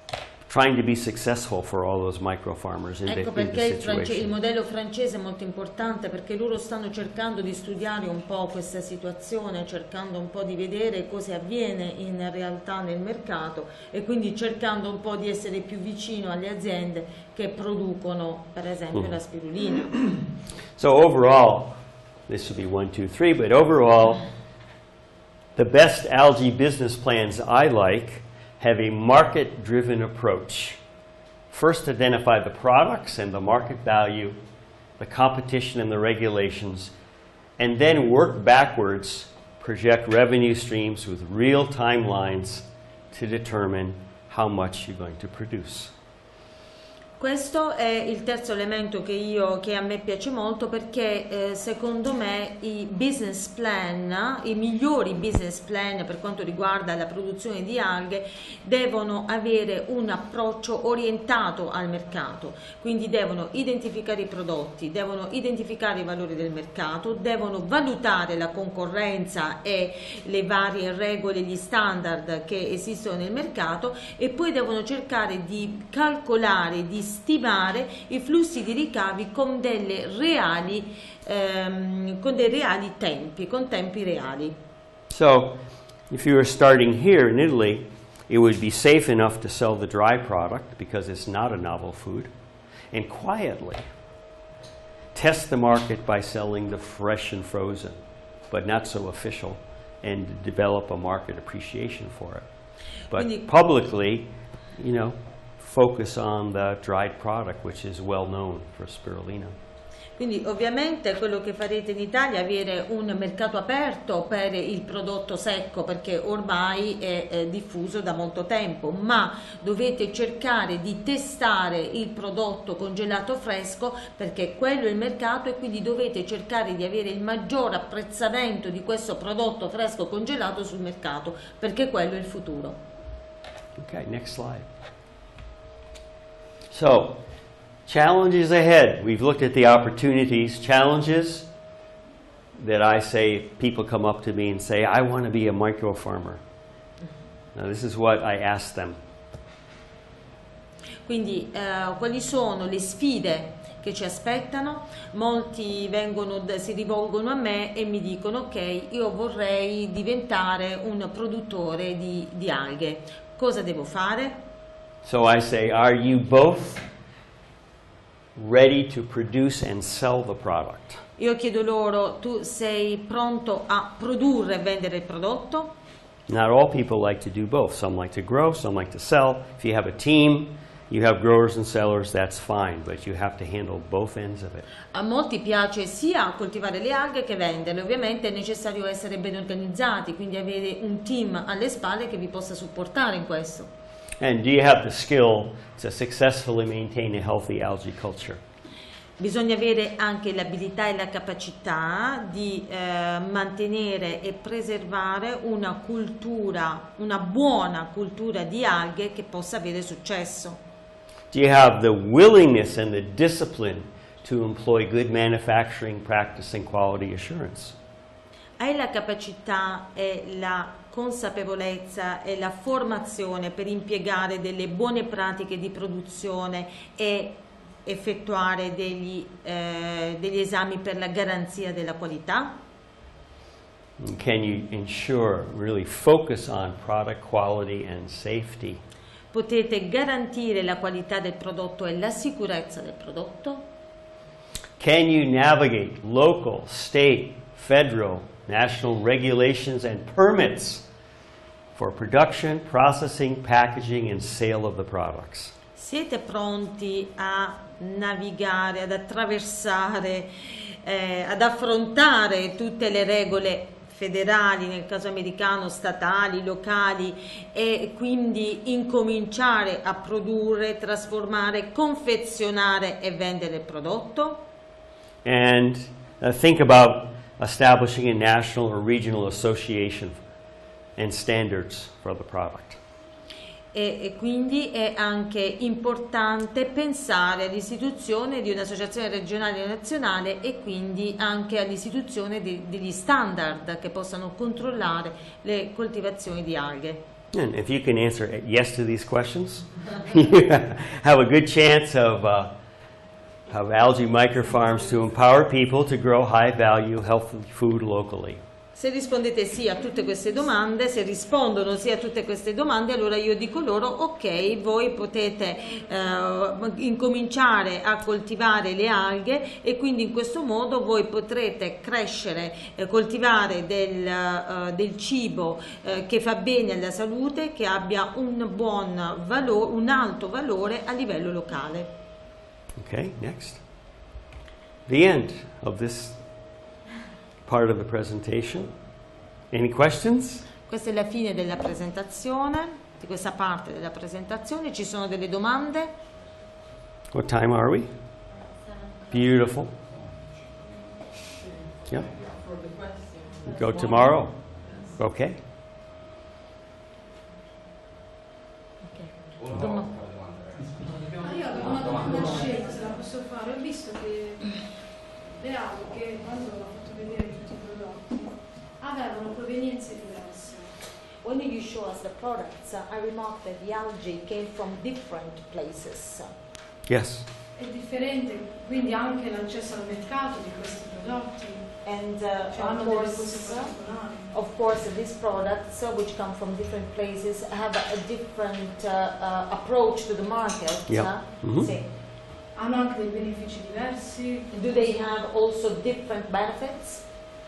trying to be successful for all those micro farmers in Ecco the perché il situation. modello francese è molto importante, perché loro stanno cercando di studiare un po' questa situazione, cercando un po' di vedere cosa avviene in realtà nel mercato e quindi cercando un po' di essere più vicino alle aziende che producono per esempio la spirulina. So overall, this would be 1, 2, 3, but overall, the best algae business plans I like have a market-driven approach. First, identify the products and the market value, the competition and the regulations, and then work backwards, project revenue streams with real timelines to determine how much you're going to produce. Questo è il terzo elemento che a me piace molto, perché secondo me i business plan, i migliori business plan per quanto riguarda la produzione di alghe, devono avere un approccio orientato al mercato, quindi devono identificare i prodotti, devono identificare i valori del mercato, devono valutare la concorrenza e le varie regole, gli standard che esistono nel mercato, e poi devono cercare di calcolare, di stimare i flussi di ricavi con dei reali tempi, con tempi reali. So, if you were starting here in Italy, it would be safe enough to sell the dry product because it's not a novel food, and quietly test the market by selling the fresh and frozen, but not so official, and develop a market appreciation for it. But Quindi, publicly, you know, focus on the dried product, which is well known for spirulina. Quindi ovviamente quello che farete in Italia è avere un mercato aperto per il prodotto secco, perché ormai è diffuso da molto tempo, ma dovete cercare di testare il prodotto congelato fresco, perché quello è il mercato, e quindi dovete cercare di avere il maggior apprezzamento di questo prodotto fresco congelato sul mercato, perché quello è il futuro. Okay, next slide. So, challenges ahead. We've looked at the opportunities. Challenges that I say, people come up to me and say, I want to be a micro farmer. Now, this is what I ask them. Quindi quali sono le sfide che ci aspettano? Molti si rivolgono a me e mi dicono: ok, io vorrei diventare un produttore di alghe. Cosa devo fare? So I say, are you both ready to produce and sell the product? Io chiedo loro: tu sei pronto a produrre e vendere il prodotto? Not all people like to do both. Some like to grow, some like to sell. If you have a team, you have growers and sellers, that's fine, but you have to handle both ends of it. A molti piace sia coltivare le alghe che venderle. Ovviamente è necessario essere ben organizzati, quindi avere un team alle spalle che vi possa supportare in questo. And do you have the skill to successfully maintain a healthy algae culture? Bisogna avere anche l'abilità e la capacità di mantenere e preservare una cultura, una buona cultura di alghe che possa avere successo. Do you have the willingness and the discipline to employ good manufacturing practice and quality assurance? Hai la capacità e la consapevolezza e la formazione per impiegare delle buone pratiche di produzione e effettuare degli esami per la garanzia della qualità? Can you ensure, really focus on product quality and safety? Potete garantire la qualità del prodotto e la sicurezza del prodotto? Can you navigate local, state, federal, national regulations and permits for production, processing, packaging, and sale of the products? Siete pronti a navigare, ad attraversare, ad affrontare tutte le regole federali, nel caso americano, statali, locali, e quindi incominciare a produrre, trasformare, confezionare e vendere il prodotto? And think about establishing a national or regional association and standards for the product. E quindi è anche importante pensare all'istituzione di un'associazione regionale e nazionale, e quindi anche all'istituzione degli standard che possano controllare le coltivazioni di alghe. And if you can answer yes to these questions, you have a good chance of algae microfarms to empower people to grow high-value, healthy food locally. Se rispondete sì a tutte queste domande, se rispondono sì a tutte queste domande, allora io dico loro ok, voi potete incominciare a coltivare le alghe e quindi in questo modo voi potrete crescere, coltivare del cibo che fa bene alla salute, che abbia un buon valore, un alto valore a livello locale. Okay, next. The end of this part of the presentation. Any questions? Questa è la fine della presentazione, di questa parte della presentazione. Ci sono delle domande? What time are we? Beautiful. Yeah. Go tomorrow. Okay. Io avevo una domanda a scelta, se la posso fare. Ho visto che le alghe, quando ho fatto vedere tutti i prodotti, avevano provenienze diverse. When you show us the products, I remarked that the algae came from different places. Yes. È differente quindi anche l'accesso al mercato di questi prodotti? And Cioè hanno delle cose particolari? of course, these products, which come from different places, have a different approach to the market. Yeah. Mhm. Sì. Hanno anche dei benefici diversi? Do they have also different benefits?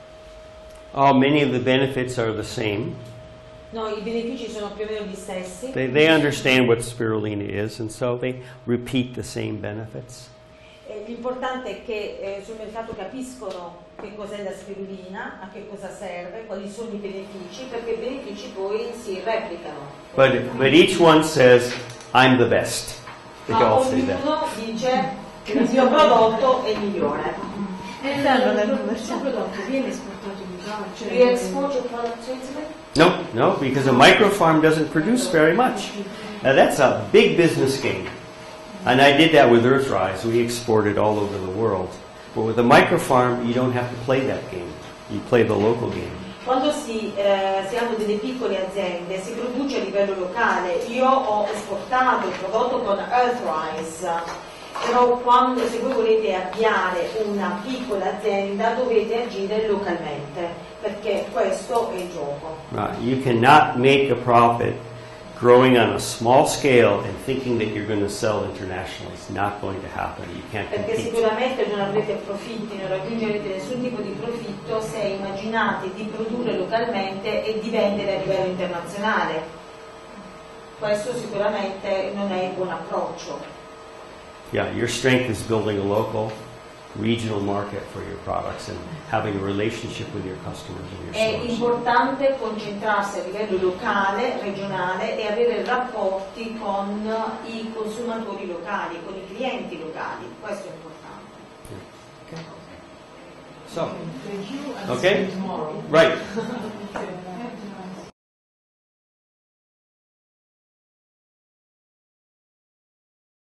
Oh, many of the benefits are the same. No, i benefici sono più o meno gli stessi. They understand what spirulina is, and so they repeat the same benefits. L'importante è che sul mercato capiscono che cos'è la spirulina, a che cosa serve, quali sono i benefici, perché i benefici poi si replicano. But each one says, I'm the best. They Ma all say that. ognuno dice che il mio prodotto è il migliore. Il suo prodotto viene esportato in Italia? Cioè, Do you export your product to Italy? No, because a microfarm doesn't produce very much. Now that's a big business game. And I did that with Earthrise. We exported all over the world. But with a microfarm, you don't have to play that game. You play the local game. Quando si hanno delle piccole aziende, si produce a livello locale. Io ho esportato il prodotto con Earthrise, però se voi volete avviare una piccola azienda dovete agire localmente, perché questo è il gioco. Right. You cannot make a profit growing on a small scale and thinking that you're going to sell internationally. It's not going to happen. You can't Perché compete. sicuramente non avrete profitti, non raggiungerete nessun tipo di profitto se immaginate di produrre localmente e di vendere a livello internazionale. Questo sicuramente non è il buon approccio. Yeah, your strength is building a local, regional market for your products and having a relationship with your customers and È your stores. importante concentrarsi a livello locale, regionale e avere rapporti con i consumatori locali, con i clienti locali. Questo è importante. So, okay, right.